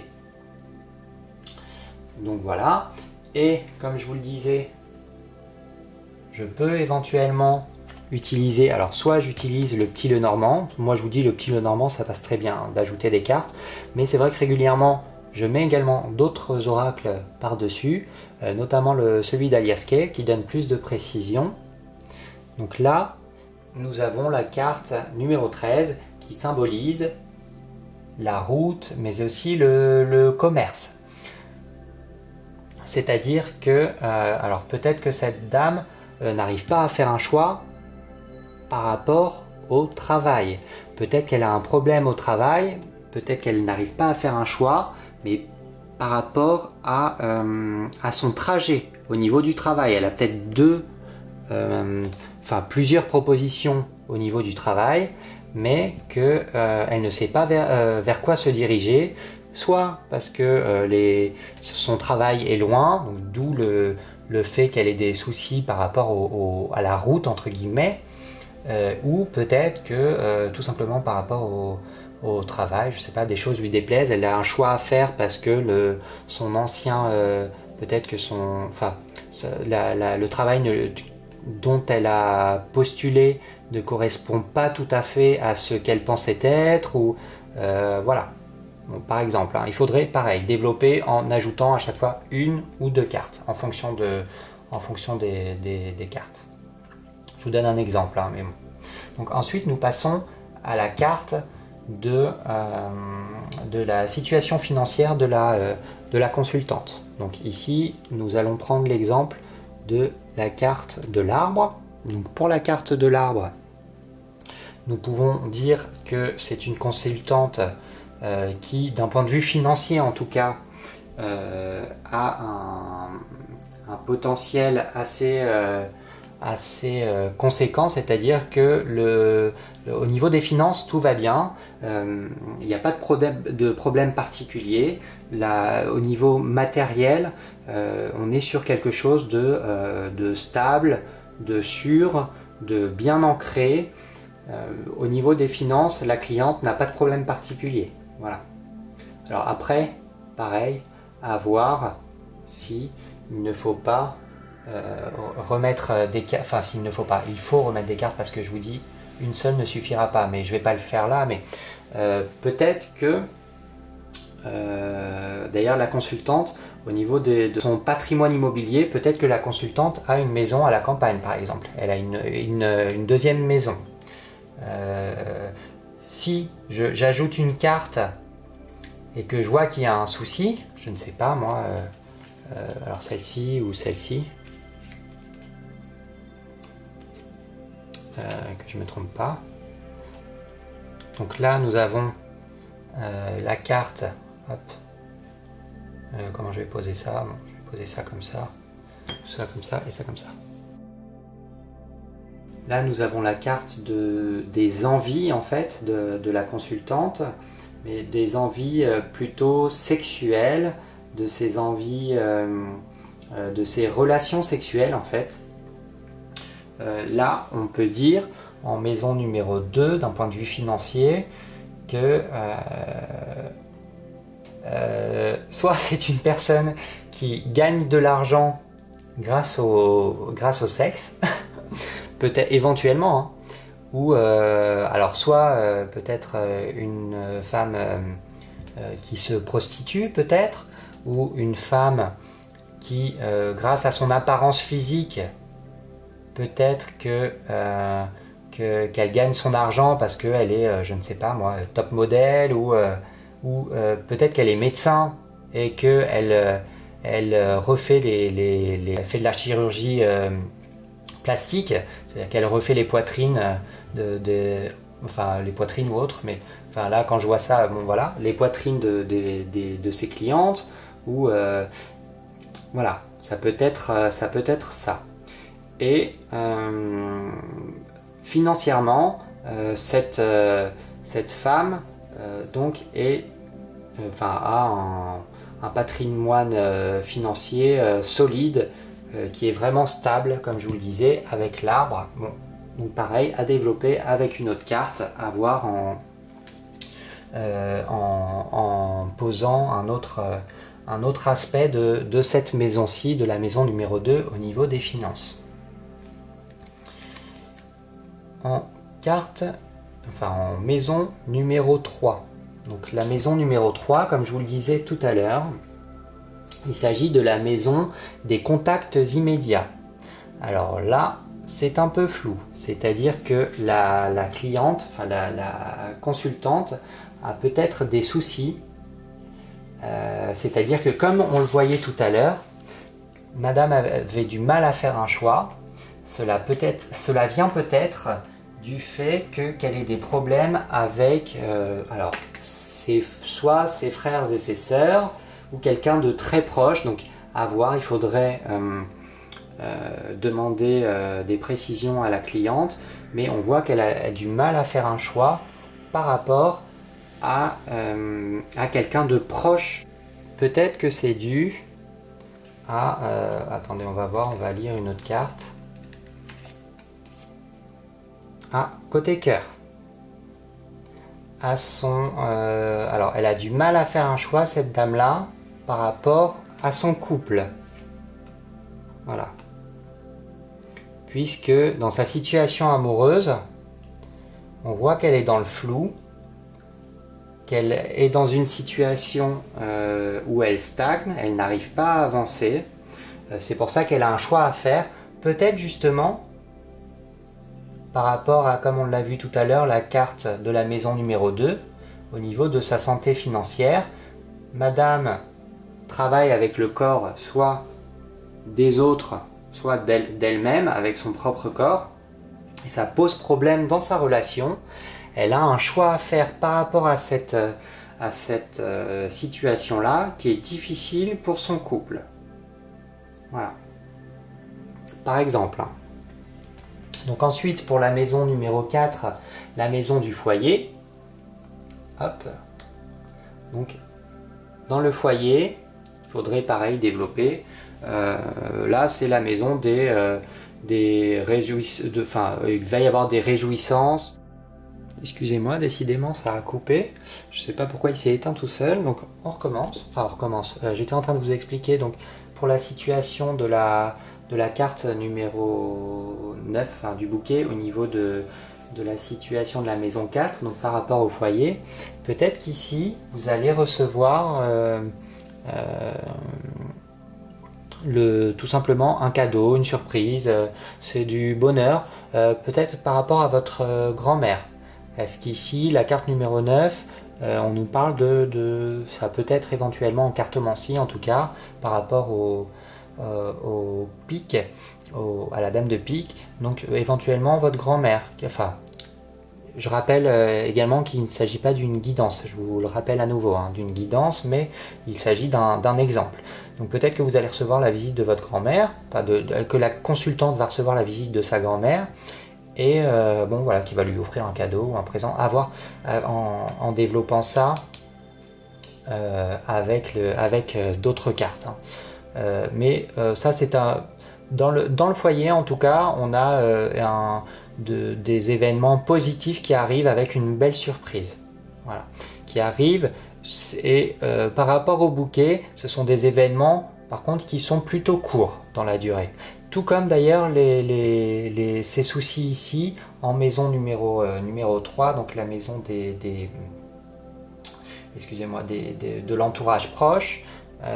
Donc voilà, et comme je vous le disais, je peux éventuellement utiliser, alors soit j'utilise le petit Lenormand, moi je vous dis le petit Lenormand ça passe très bien hein, d'ajouter des cartes, mais c'est vrai que régulièrement je mets également d'autres oracles par-dessus, euh, notamment le, celui d'Alias Kay qui donne plus de précision. Donc là, nous avons la carte numéro treize qui symbolise la route, mais aussi le, le commerce. C'est-à-dire que, euh, alors peut-être que cette dame euh, n'arrive pas à faire un choix par rapport au travail. Peut-être qu'elle a un problème au travail, peut-être qu'elle n'arrive pas à faire un choix, mais par rapport à, euh, à son trajet au niveau du travail. Elle a peut-être deux, euh, enfin plusieurs propositions au niveau du travail, mais qu'elle euh, ne sait pas vers, euh, vers quoi se diriger, soit parce que euh, les, son travail est loin, donc d'où le, le fait qu'elle ait des soucis par rapport au, au, à la route, entre guillemets, euh, ou peut-être que euh, tout simplement par rapport au, au travail, je sais pas, des choses lui déplaisent, elle a un choix à faire parce que le, son ancien, euh, peut-être que son, enfin, la, la, le travail ne, dont elle a postulé ne correspond pas tout à fait à ce qu'elle pensait être, ou euh, voilà. Bon, par exemple, hein, il faudrait pareil développer en ajoutant à chaque fois une ou deux cartes en fonction, de, en fonction des, des, des cartes. Je vous donne un exemple, hein, mais bon. Donc ensuite nous passons à la carte de, euh, de la situation financière de la, euh, de la consultante. Donc ici nous allons prendre l'exemple de la carte de l'arbre. Donc pour la carte de l'arbre, nous pouvons dire que c'est une consultante euh, qui, d'un point de vue financier en tout cas, euh, a un, un potentiel assez, euh, assez euh, conséquent, c'est-à-dire que le, le, au niveau des finances, tout va bien, euh, il n'y a pas de problème, de problème particulier. Là, au niveau matériel, euh, on est sur quelque chose de, euh, de stable, de sûr, de bien ancré. Euh, au niveau des finances, la cliente n'a pas de problème particulier. Voilà. Alors après, pareil, à voir si il ne faut pas euh, remettre des cartes, enfin s'il ne faut pas, il faut remettre des cartes parce que je vous dis, une seule ne suffira pas, mais je ne vais pas le faire là, mais euh, peut-être que, euh, d'ailleurs la consultante, au niveau de, de son patrimoine immobilier, peut-être que la consultante a une maison à la campagne par exemple, elle a une, une, une deuxième maison. Euh, si j'ajoute une carte et que je vois qu'il y a un souci, je ne sais pas moi, euh, euh, alors celle-ci ou celle-ci, euh, que je ne me trompe pas. Donc là nous avons euh, la carte, hop, euh, comment je vais poser ça, bon, je vais poser ça comme ça, ça comme ça et ça comme ça. Là nous avons la carte de, des envies en fait de, de la consultante, mais des envies plutôt sexuelles, de ses envies, euh, euh, de ses relations sexuelles en fait. Euh, là, on peut dire, en maison numéro deux, d'un point de vue financier, que euh, euh, soit c'est une personne qui gagne de l'argent grâce au, grâce au sexe, peut-être éventuellement, hein, ou euh, alors soit euh, peut-être euh, une femme euh, euh, qui se prostitue peut-être, ou une femme qui euh, grâce à son apparence physique peut-être que euh, que, qu'elle gagne son argent parce qu'elle est euh, je ne sais pas moi top modèle, ou, euh, ou euh, peut-être qu'elle est médecin et qu'elle euh, elle refait les, les, les elle fait de la chirurgie euh, plastique, c'est-à-dire qu'elle refait les poitrines de, de enfin les poitrines ou autres, mais enfin là quand je vois ça, bon voilà, les poitrines de, de, de, de ses clientes, ou euh, voilà, ça peut être ça peut être ça. Et euh, financièrement, euh, cette, euh, cette femme euh, donc est, euh, enfin, a un, un patrimoine euh, financier euh, solide, euh, qui est vraiment stable, comme je vous le disais, avec l'arbre. Bon, donc pareil, à développer avec une autre carte, à voir en, euh, en, en posant un autre, euh, un autre aspect de, de cette maison-ci, de la maison numéro deux au niveau des finances. En carte, enfin en maison numéro trois. Donc la maison numéro trois, comme je vous le disais tout à l'heure, il s'agit de la maison des contacts immédiats. Alors là, c'est un peu flou, c'est-à-dire que la, la cliente, enfin la, la consultante a peut-être des soucis, euh, c'est-à-dire que comme on le voyait tout à l'heure, madame avait du mal à faire un choix. Cela, peut-être, cela vient peut-être du fait que, qu'elle ait des problèmes avec euh, alors, ses, soit ses frères et ses sœurs, ou quelqu'un de très proche. Donc à voir, il faudrait euh, euh, demander euh, des précisions à la cliente, mais on voit qu'elle a, a du mal à faire un choix par rapport à, euh, à quelqu'un de proche. Peut-être que c'est dû à... Euh, attendez, on va voir, on va lire une autre carte. Ah, côté cœur. À son, euh, alors, elle a du mal à faire un choix, cette dame-là, par rapport à son couple. Voilà. Puisque dans sa situation amoureuse, on voit qu'elle est dans le flou, qu'elle est dans une situation euh, où elle stagne, elle n'arrive pas à avancer. Euh, c'est pour ça qu'elle a un choix à faire. Peut-être justement, par rapport à, comme on l'a vu tout à l'heure, la carte de la maison numéro deux, au niveau de sa santé financière, madame travaille avec le corps soit des autres, soit d'elle, d'elle-même, avec son propre corps, et ça pose problème dans sa relation. Elle a un choix à faire par rapport à cette, à cette euh, situation-là, qui est difficile pour son couple. Voilà. Par exemple, Donc ensuite, pour la maison numéro quatre, la maison du foyer. Hop. Donc, dans le foyer, il faudrait pareil développer. Euh, là, c'est la maison des, euh, des réjouissances. De, enfin, il va y avoir des réjouissances. Excusez-moi, décidément, ça a coupé. Je ne sais pas pourquoi il s'est éteint tout seul. Donc, on recommence. Enfin, on recommence. Euh, J'étais en train de vous expliquer. Donc, pour la situation de la, de la carte numéro neuf, enfin, du bouquet, au niveau de, de la situation de la maison quatre, donc par rapport au foyer, peut-être qu'ici, vous allez recevoir euh, euh, le, tout simplement un cadeau, une surprise. Euh, C'est du bonheur, euh, peut-être par rapport à votre euh, grand-mère. Est-ce qu'ici, la carte numéro neuf, euh, on nous parle de, de ça peut être éventuellement en cartomancie, en tout cas, par rapport au, euh, au pic, au, à la dame de pique, donc euh, éventuellement votre grand-mère. Enfin, je rappelle euh, également qu'il ne s'agit pas d'une guidance, je vous le rappelle à nouveau, hein, d'une guidance, mais il s'agit d'un exemple. Donc peut-être que vous allez recevoir la visite de votre grand-mère, enfin de, de, que la consultante va recevoir la visite de sa grand-mère, et euh, bon voilà, qui va lui offrir un cadeau ou un présent à voir euh, en, en développant ça euh, avec, le, avec euh, d'autres cartes. Hein. Euh, mais euh, ça c'est un dans le, dans le foyer en tout cas, on a euh, un, de, des événements positifs qui arrivent avec une belle surprise. Voilà, qui arrivent et euh, par rapport au bouquet, ce sont des événements par contre qui sont plutôt courts dans la durée. Tout comme d'ailleurs les, les, les, ces soucis ici en maison numéro, euh, numéro trois, donc la maison des, des excusez-moi, des, des, de l'entourage proche,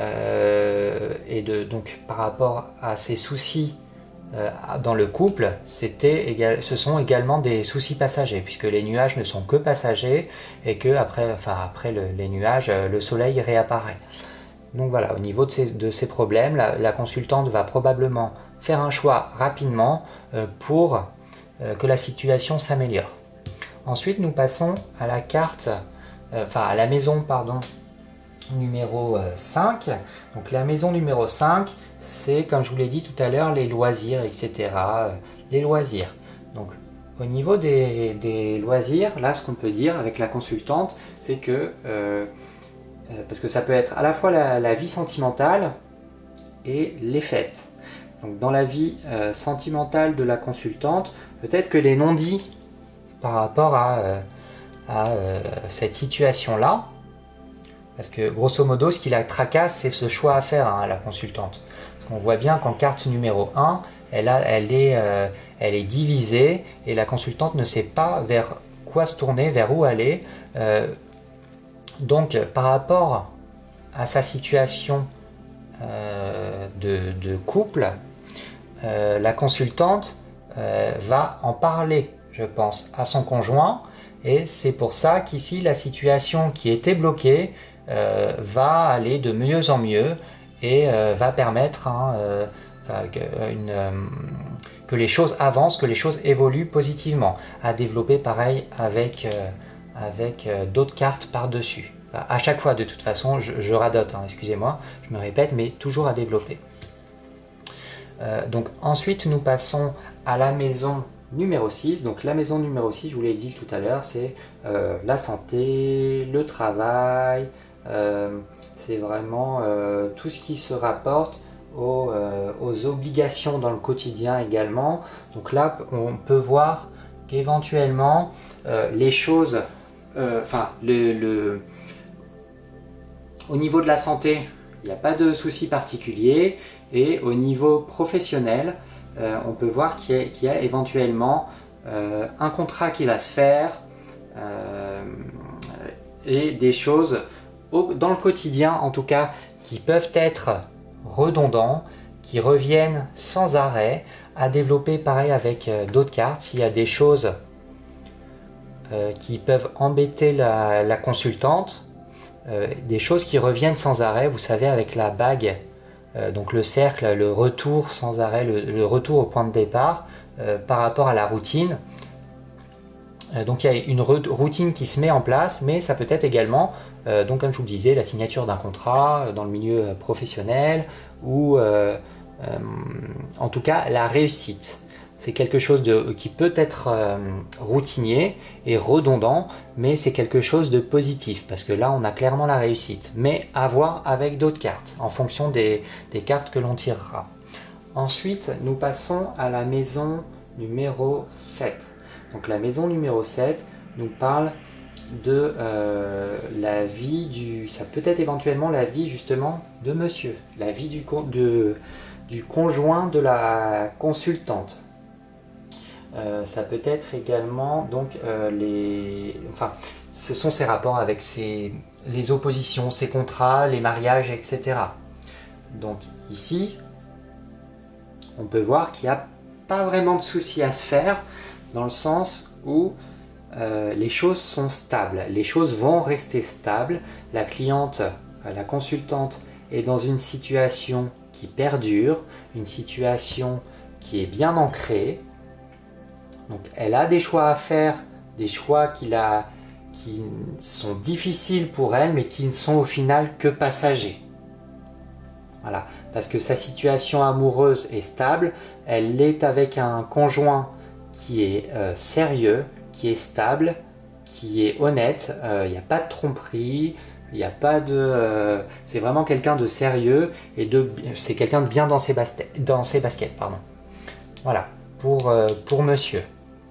euh, et de, donc par rapport à ces soucis euh, dans le couple, c'était égal, ce sont également des soucis passagers, puisque les nuages ne sont que passagers et que après, enfin, après le, les nuages, le soleil réapparaît. Donc voilà, au niveau de ces, de ces problèmes, la, la consultante va probablement faire un choix rapidement euh, pour euh, que la situation s'améliore. Ensuite, nous passons à la carte, euh, enfin à la maison, pardon, numéro euh, cinq. Donc la maison numéro cinq, c'est comme je vous l'ai dit tout à l'heure, les loisirs, et cetera. Euh, les loisirs. Donc au niveau des, des loisirs, là ce qu'on peut dire avec la consultante, c'est que, euh, euh, parce que ça peut être à la fois la, la vie sentimentale et les fêtes. Donc dans la vie euh, sentimentale de la consultante, peut-être que les non-dits par rapport à, euh, à euh, cette situation-là, parce que grosso modo, ce qui la tracasse, c'est ce choix à faire hein, à la consultante. Parce qu'on voit bien qu'en carte numéro un, elle, a, elle, est, euh, elle est divisée et la consultante ne sait pas vers quoi se tourner, vers où aller. Euh, donc par rapport à sa situation euh, de, de couple, Euh, la consultante euh, va en parler, je pense, à son conjoint, et c'est pour ça qu'ici la situation qui était bloquée euh, va aller de mieux en mieux et euh, va permettre hein, euh, que, une, euh, que les choses avancent, que les choses évoluent positivement, à développer pareil avec, euh, avec euh, d'autres cartes par-dessus. Enfin, à chaque fois de toute façon, je, je radote, hein, excusez-moi, je me répète, mais toujours à développer. Euh, donc ensuite nous passons à la maison numéro six. Donc la maison numéro six, je vous l'ai dit tout à l'heure, c'est euh, la santé, le travail, euh, c'est vraiment euh, tout ce qui se rapporte aux, euh, aux obligations dans le quotidien également. Donc là on peut voir qu'éventuellement euh, les choses, euh, enfin le, le, au niveau de la santé, il n'y a pas de souci particulier. Et au niveau professionnel, euh, on peut voir qu'il y, qu'il y a éventuellement euh, un contrat qui va se faire euh, et des choses au, dans le quotidien en tout cas qui peuvent être redondants, qui reviennent sans arrêt, à développer pareil avec euh, d'autres cartes. S'il y a des choses euh, qui peuvent embêter la, la consultante, euh, des choses qui reviennent sans arrêt, vous savez avec la bague, Euh, donc le cercle, le retour sans arrêt, le, le retour au point de départ euh, par rapport à la routine. Euh, donc il y a une routine qui se met en place, mais ça peut être également, euh, donc comme je vous le disais, la signature d'un contrat euh, dans le milieu professionnel ou euh, euh, en tout cas la réussite. c'est quelque chose de, qui peut être euh, routinier et redondant, mais c'est quelque chose de positif, parce que là on a clairement la réussite, mais à voir avec d'autres cartes, en fonction des, des cartes que l'on tirera. Ensuite, nous passons à la maison numéro sept. Donc la maison numéro sept nous parle de euh, la vie du... ça peut être éventuellement la vie justement de monsieur, la vie du, de, du conjoint de la consultante. Euh, ça peut être également donc euh, les... Enfin, ce sont ses rapports avec ses... les oppositions, ses contrats, les mariages, et cetera. Donc ici, on peut voir qu'il n'y a pas vraiment de souci à se faire, dans le sens où euh, les choses sont stables, les choses vont rester stables, la cliente, la consultante est dans une situation qui perdure, une situation qui est bien ancrée, donc elle a des choix à faire, des choix qui, la, qui sont difficiles pour elle, mais qui ne sont au final que passagers. Voilà, parce que sa situation amoureuse est stable, elle est avec un conjoint qui est euh, sérieux, qui est stable, qui est honnête, il euh, n'y a pas de tromperie, il n'y a pas de... Euh, c'est vraiment quelqu'un de sérieux et de, c'est quelqu'un de bien dans ses, baskets, dans ses baskets. Pardon. Voilà, pour, euh, pour monsieur.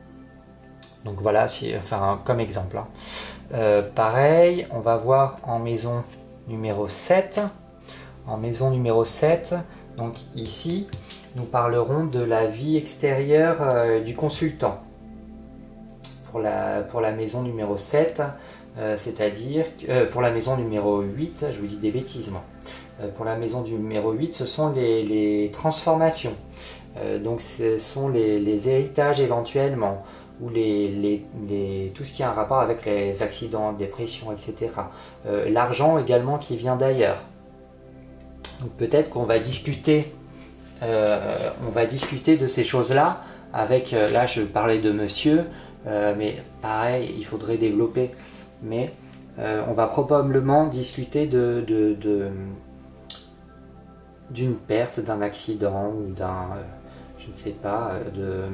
Donc voilà, si, enfin, comme exemple. Hein. Euh, pareil, on va voir en maison numéro sept. En maison numéro sept, donc ici, nous parlerons de la vie extérieure euh, du consultant. Pour la, pour la maison numéro sept, euh, c'est-à-dire euh, pour la maison numéro huit, je vous dis des bêtises moi. Euh, pour la maison numéro huit, ce sont les, les transformations. Euh, donc ce sont les, les héritages éventuellement, ou les, les, les, tout ce qui a un rapport avec les accidents, dépression, et cetera. Euh, L'argent également qui vient d'ailleurs. Donc peut-être qu'on va discuter, euh, on va discuter de ces choses-là avec, euh, là je parlais de monsieur, euh, mais pareil, il faudrait développer. Mais euh, on va probablement discuter de, de, de, d'une perte, d'un accident ou d'un, euh, je ne sais pas, de,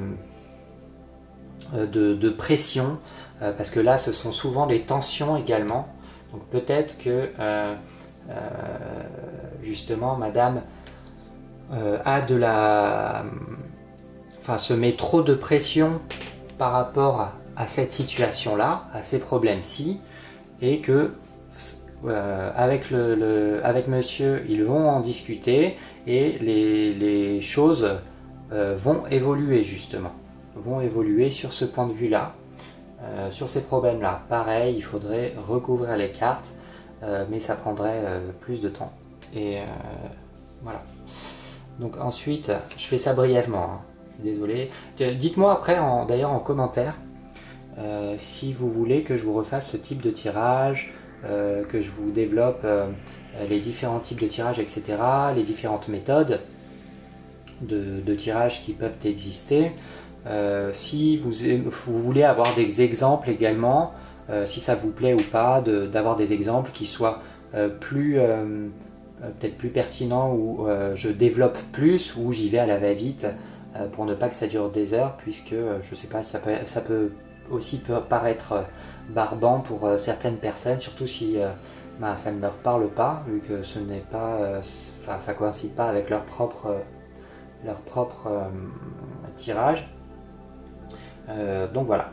de, de pression, euh, parce que là ce sont souvent des tensions également. Donc peut-être que euh, Euh, justement madame euh, a de la enfin se met trop de pression par rapport à, à cette situation là, à ces problèmes-ci, et que euh, avec le, le avec monsieur ils vont en discuter et les, les choses euh, vont évoluer justement vont évoluer sur ce point de vue là, euh, sur ces problèmes là. Pareil, il faudrait recouvrir les cartes. Euh, mais ça prendrait euh, plus de temps. Et euh, voilà. Donc ensuite, je fais ça brièvement. Hein. Désolé. Dites-moi après, d'ailleurs en commentaire, euh, si vous voulez que je vous refasse ce type de tirage, euh, que je vous développe euh, les différents types de tirages, et cetera, les différentes méthodes de, de tirage qui peuvent exister. Euh, si vous, vous voulez avoir des exemples également, Euh, si ça vous plaît ou pas, d'avoir de, des exemples qui soient euh, plus euh, peut-être plus pertinents, où euh, je développe plus, où j'y vais à la va-vite euh, pour ne pas que ça dure des heures, puisque euh, je sais pas, ça peut, ça peut aussi peut paraître barbant pour euh, certaines personnes, surtout si euh, bah, ça ne leur parle pas, vu que ce n'est pas, euh, enfin ça coïncide pas avec leur propre euh, leur propre euh, tirage. Euh, donc voilà.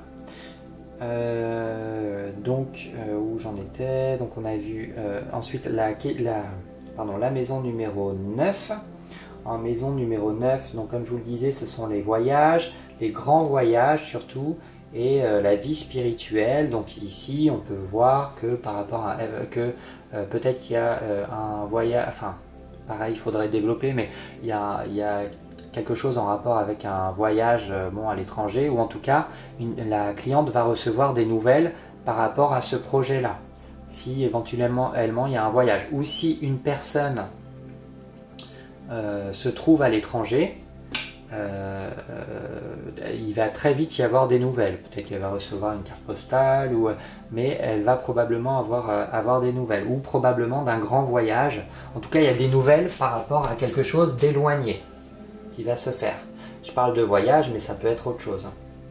Euh, donc euh, où j'en étais, donc on a vu euh, ensuite la, la, pardon, la maison numéro neuf. En maison numéro neuf, donc comme je vous le disais, ce sont les voyages, les grands voyages surtout, et euh, la vie spirituelle. Donc ici on peut voir que par rapport à euh, que euh, peut-être qu'il y a euh, un voyage, enfin pareil il faudrait développer, mais il y a, il y a quelque chose en rapport avec un voyage bon, à l'étranger, ou en tout cas une, la cliente va recevoir des nouvelles par rapport à ce projet là, si éventuellement il y a un voyage, ou si une personne euh, se trouve à l'étranger, euh, euh, il va très vite y avoir des nouvelles. Peut-être qu'elle va recevoir une carte postale, ou, mais elle va probablement avoir, euh, avoir des nouvelles, ou probablement d'un grand voyage. En tout cas il y a des nouvelles par rapport à quelque chose d'éloigné qui va se faire. je parle de voyage, mais ça peut être autre chose.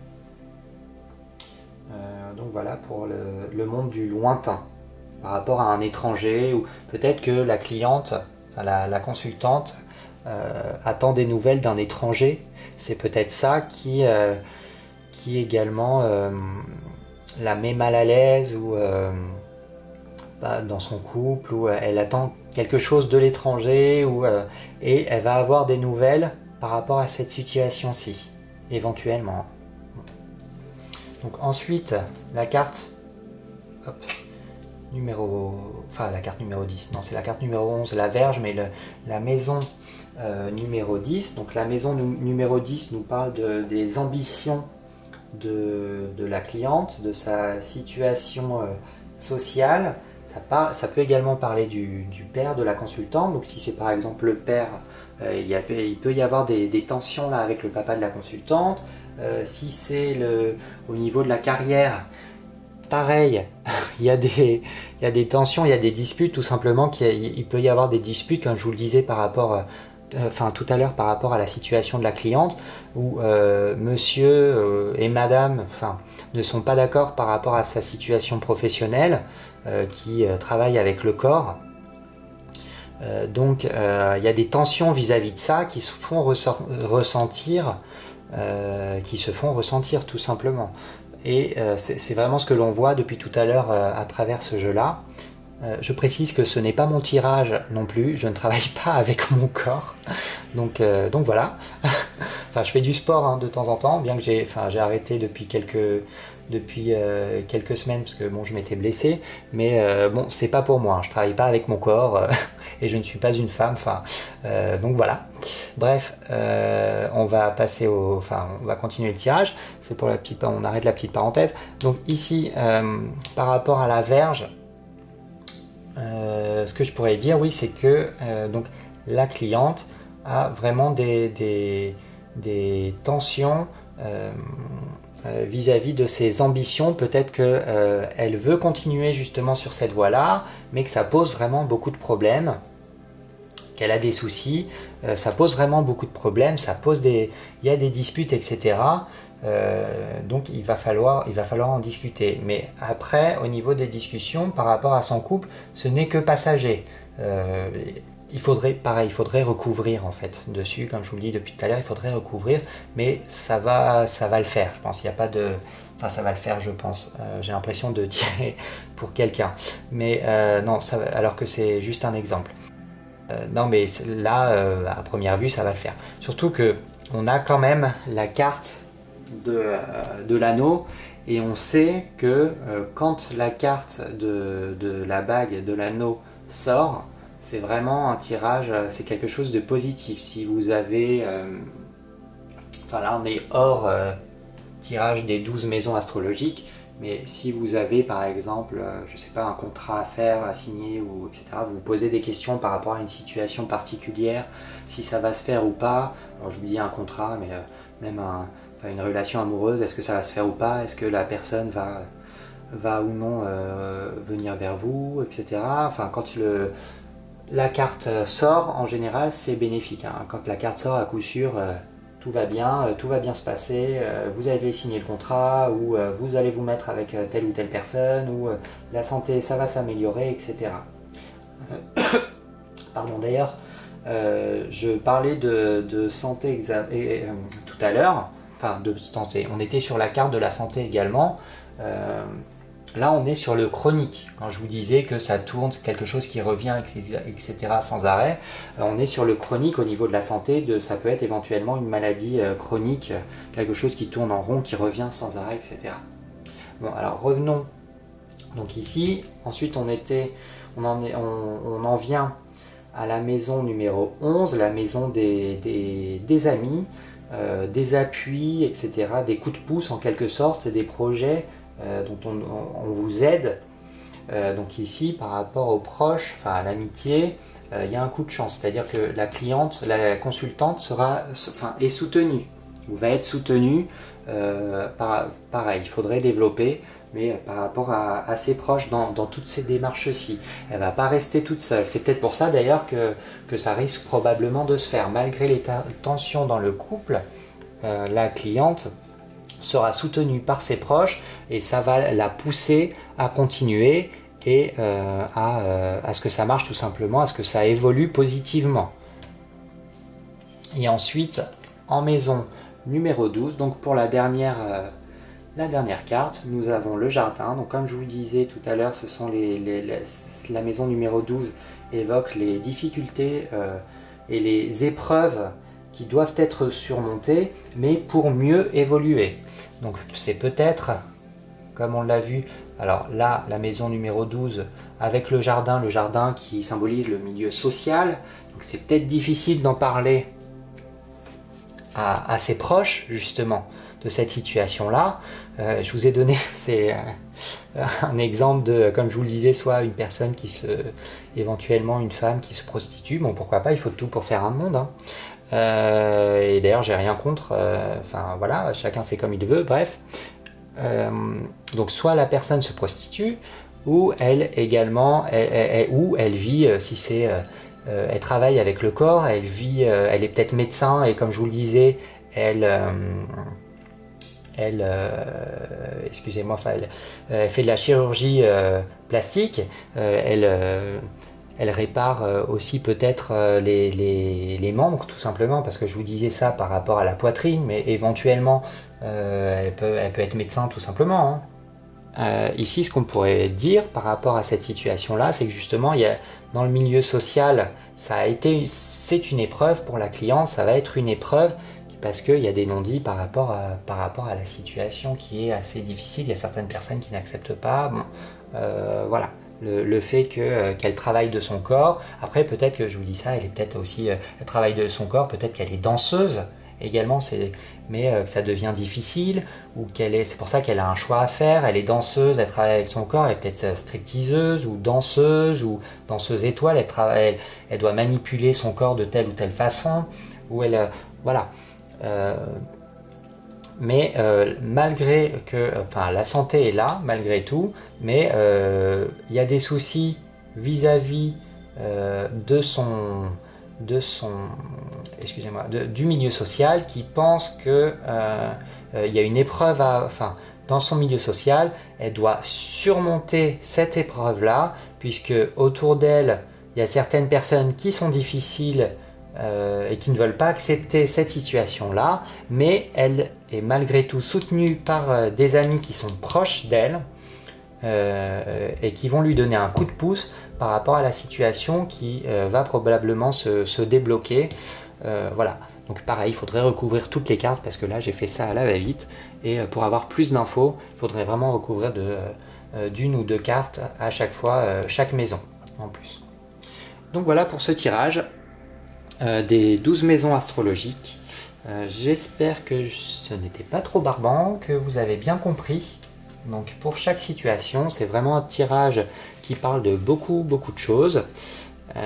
Euh, donc voilà pour le, le monde du lointain, par rapport à un étranger, ou peut-être que la cliente, enfin la, la consultante, euh, attend des nouvelles d'un étranger. C'est peut-être ça qui, euh, qui également euh, la met mal à l'aise, ou euh, bah, dans son couple, où elle attend quelque chose de l'étranger, ou, euh, et elle va avoir des nouvelles par rapport à cette situation-ci, éventuellement. Donc ensuite, la carte hop, numéro, enfin la carte numéro dix, non c'est la carte numéro onze, la Vierge, mais le, la maison euh, numéro dix. Donc la maison numéro dix nous parle de, des ambitions de, de la cliente, de sa situation euh, sociale. Ça, par, ça peut également parler du, du père de la consultante. Donc si c'est par exemple le père, euh, il, y a, il peut y avoir des, des tensions là avec le papa de la consultante. Euh, si c'est au niveau de la carrière, pareil, il y, a des, il y a des tensions, il y a des disputes, tout simplement, qu'il il peut y avoir des disputes, comme je vous le disais par rapport, euh, enfin tout à l'heure, par rapport à la situation de la cliente, où euh, monsieur euh, et madame enfin, ne sont pas d'accord par rapport à sa situation professionnelle, euh, qui euh, travaille avec le corps. Euh, donc euh, il y a des tensions vis-à-vis de ça qui se font ressentir, euh, qui se font ressentir tout simplement. Et euh, c'est vraiment ce que l'on voit depuis tout à l'heure euh, à travers ce jeu-là. Euh, je précise que ce n'est pas mon tirage non plus, je ne travaille pas avec mon corps. Donc, euh, donc voilà. Enfin, je fais du sport hein, de temps en temps, bien que j'ai enfin, j'ai arrêté depuis quelques, depuis, euh, quelques semaines, parce que bon, je m'étais blessé. Mais euh, bon, c'est pas pour moi, hein. Je travaille pas avec mon corps euh, et je ne suis pas une femme. Enfin, euh, donc voilà. Bref, euh, on va passer au, enfin, on va continuer le tirage. C'est pour la petite, on arrête la petite parenthèse. Donc ici, euh, par rapport à la Vierge, euh, ce que je pourrais dire, oui, c'est que euh, donc la cliente a vraiment des, des, des tensions euh, euh, vis-à-vis de ses ambitions. Peut-être qu'elle euh, veut continuer justement sur cette voie-là, mais que ça pose vraiment beaucoup de problèmes. Qu'elle a des soucis, euh, ça pose vraiment beaucoup de problèmes, ça pose des, il y a des disputes, et cetera. Euh, donc il va falloir, il va falloir en discuter. Mais après, au niveau des discussions par rapport à son couple, ce n'est que passager. Euh, il faudrait, pareil, il faudrait recouvrir en fait dessus, comme je vous le dis depuis tout à l'heure, il faudrait recouvrir, mais ça va, ça va le faire. Je pense, il n'y a pas de, enfin ça va le faire, je pense. Euh, j'ai l'impression de tirer pour quelqu'un, mais euh, non, ça, alors que c'est juste un exemple. Euh, non mais là, euh, à première vue, ça va le faire. Surtout que on a quand même la carte de, euh, de l'anneau, et on sait que euh, quand la carte de, de la bague de l'anneau sort, c'est vraiment un tirage, c'est quelque chose de positif. Si vous avez, euh, enfin là on est hors euh, tirage des douze maisons astrologiques, mais si vous avez par exemple, euh, je sais pas, un contrat à faire, à signer, ou et cetera, vous vous posez des questions par rapport à une situation particulière, si ça va se faire ou pas. Alors je vous dis un contrat, mais euh, même un, enfin, une relation amoureuse, est-ce que ça va se faire ou pas, est-ce que la personne va, va ou non euh, venir vers vous, et cetera. Enfin, quand le, la carte sort, en général, c'est bénéfique. Hein. Quand la carte sort, à coup sûr, euh, tout va bien, euh, tout va bien se passer, euh, vous allez signer le contrat, ou euh, vous allez vous mettre avec euh, telle ou telle personne, ou euh, la santé, ça va s'améliorer, et cetera. Pardon, d'ailleurs, euh, je parlais de, de santé exa et, euh, tout à l'heure, enfin de santé, on était sur la carte de la santé également. Euh, Là, on est sur le chronique. Quand je vous disais que ça tourne, c'est quelque chose qui revient, et cetera sans arrêt, on est sur le chronique au niveau de la santé. De, ça peut être éventuellement une maladie chronique, quelque chose qui tourne en rond, qui revient sans arrêt, et cetera. Bon, alors revenons donc ici. Ensuite, on était, on en, est, on, on en vient à la maison numéro onze, la maison des, des, des amis, euh, des appuis, et cetera, des coups de pouce en quelque sorte, c'est des projets Euh, dont on, on, on vous aide. Euh, donc ici, par rapport aux proches, enfin à l'amitié, euh, il y a un coup de chance, c'est-à-dire que la cliente, la consultante sera, enfin, est soutenue, ou va être soutenue. Euh, par, pareil, il faudrait développer, mais par rapport à, à ses proches dans, dans toutes ces démarches-ci. Elle ne va pas rester toute seule. C'est peut-être pour ça d'ailleurs que, que ça risque probablement de se faire, malgré les tensions dans le couple. euh, la cliente sera soutenue par ses proches et ça va la pousser à continuer et euh, à, euh, à ce que ça marche tout simplement, à ce que ça évolue positivement. Et ensuite, en maison numéro douze, donc pour la dernière, euh, la dernière carte, nous avons le jardin. Donc comme je vous le disais tout à l'heure, ce sont les, les, les, la maison numéro douze évoque les difficultés euh, et les épreuves qui doivent être surmontées, mais pour mieux évoluer. Donc c'est peut-être, comme on l'a vu, alors là, la maison numéro douze, avec le jardin, le jardin qui symbolise le milieu social, donc c'est peut-être difficile d'en parler à, à ses proches, justement, de cette situation-là. Euh, je vous ai donné, c'est euh, un exemple de, comme je vous le disais, soit une personne qui se, éventuellement une femme qui se prostitue, bon pourquoi pas, il faut tout pour faire un monde, hein. Euh, et d'ailleurs j'ai rien contre, euh, enfin voilà, chacun fait comme il veut, bref. Euh, donc soit la personne se prostitue, ou elle également, elle, elle, elle, ou elle vit, euh, si c'est, euh, euh, elle travaille avec le corps, elle vit, euh, elle est peut-être médecin, et comme je vous le disais, elle... Euh, elle, euh, excusez-moi, enfin, elle, elle fait de la chirurgie euh, plastique, euh, elle, euh, elle répare euh, aussi peut-être euh, les, les, les membres tout simplement, parce que je vous disais ça par rapport à la poitrine, mais éventuellement euh, elle, peut, elle peut être médecin tout simplement, hein. Euh, ici, ce qu'on pourrait dire par rapport à cette situation-là, c'est que justement, il y a, dans le milieu social, ça a été, c'est une épreuve pour la cliente, ça va être une épreuve parce qu'il y a des non-dits par rapport à, par rapport à la situation qui est assez difficile. Il y a certaines personnes qui n'acceptent pas. Bon, euh, voilà. Le, le fait que, euh, qu'elle travaille de son corps. Après, peut-être que je vous dis ça, elle est peut-être aussi, euh, elle travaille de son corps, peut-être qu'elle est danseuse également, c'est, mais euh, que ça devient difficile, ou qu'elle est, c'est pour ça qu'elle a un choix à faire. Elle est danseuse, elle travaille avec son corps, elle est peut-être stripteaseuse, ou danseuse, ou danseuse étoile, elle, travaille, elle, elle doit manipuler son corps de telle ou telle façon, ou elle, euh, voilà. Euh, mais euh, malgré que, enfin, la santé est là, malgré tout, mais il euh, y a des soucis vis-à-vis euh, de son, de son, excusez-moi, de, du milieu social qui pense que euh, euh, y a une épreuve, à, enfin, dans son milieu social, elle doit surmonter cette épreuve-là, puisque autour d'elle, il y a certaines personnes qui sont difficiles. Euh, et qui ne veulent pas accepter cette situation-là, mais elle est malgré tout soutenue par euh, des amis qui sont proches d'elle euh, et qui vont lui donner un coup de pouce par rapport à la situation qui euh, va probablement se, se débloquer. Euh, voilà. Donc pareil, il faudrait recouvrir toutes les cartes parce que là j'ai fait ça à la va-vite et euh, pour avoir plus d'infos, il faudrait vraiment recouvrir de, euh, d'une ou deux cartes à chaque fois, euh, chaque maison en plus. Donc voilà pour ce tirage. Euh, des douze maisons astrologiques. Euh, j'espère que ce n'était pas trop barbant, que vous avez bien compris. Donc pour chaque situation, c'est vraiment un tirage qui parle de beaucoup, beaucoup de choses. Euh,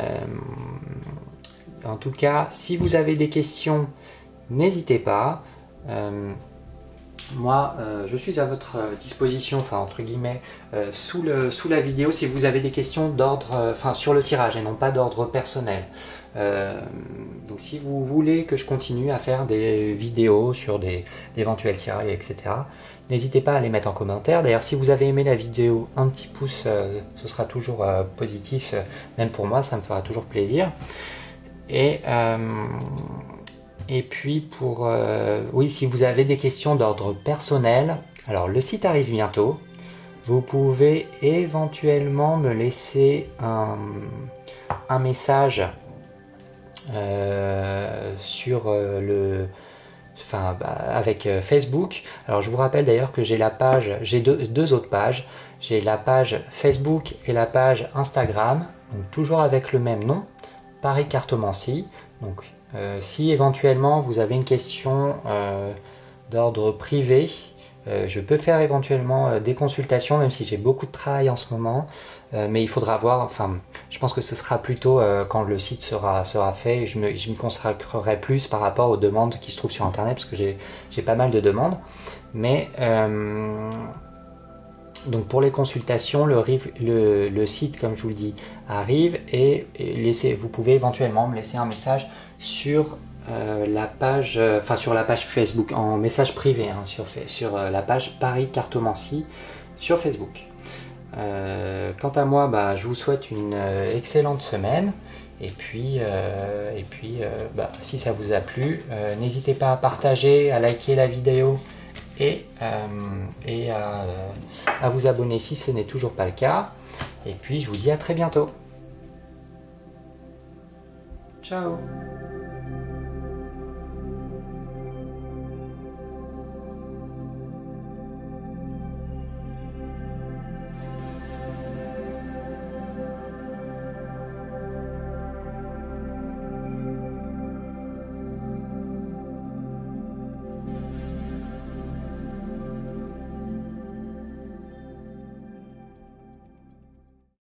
en tout cas, si vous avez des questions, n'hésitez pas. Euh, Moi, euh, je suis à votre disposition, enfin entre guillemets, euh, sous, le, sous la vidéo si vous avez des questions d'ordre, euh, enfin sur le tirage et non pas d'ordre personnel. Euh, donc si vous voulez que je continue à faire des vidéos sur des d'éventuels tirages, et cetera, n'hésitez pas à les mettre en commentaire. D'ailleurs, si vous avez aimé la vidéo, un petit pouce, euh, ce sera toujours euh, positif, euh, même pour moi, ça me fera toujours plaisir. Et... Euh, Et puis pour, euh, oui, si vous avez des questions d'ordre personnel, alors le site arrive bientôt. Vous pouvez éventuellement me laisser un, un message euh, sur euh, le, enfin, bah, avec euh, Facebook. Alors je vous rappelle d'ailleurs que j'ai la page, j'ai deux, deux autres pages. J'ai la page Facebook et la page Instagram, donc toujours avec le même nom, Paris Cartomancie. Donc Euh, si éventuellement vous avez une question euh, d'ordre privé, euh, je peux faire éventuellement euh, des consultations, même si j'ai beaucoup de travail en ce moment, euh, mais il faudra voir, enfin, je pense que ce sera plutôt euh, quand le site sera, sera fait, et je me, je me consacrerai plus par rapport aux demandes qui se trouvent sur internet, parce que j'ai, j'ai pas mal de demandes, mais euh, donc pour les consultations, le, le, le site, comme je vous le dis, arrive et, et laissez, vous pouvez éventuellement me laisser un message sur euh, la page, enfin euh, sur la page Facebook, en message privé, hein, sur, sur euh, la page Paris Cartomancie sur Facebook. Euh, quant à moi, bah, je vous souhaite une euh, excellente semaine. Et puis, euh, et puis euh, bah, si ça vous a plu, euh, n'hésitez pas à partager, à liker la vidéo et, euh, et à, à vous abonner si ce n'est toujours pas le cas. Et puis je vous dis à très bientôt. Ciao.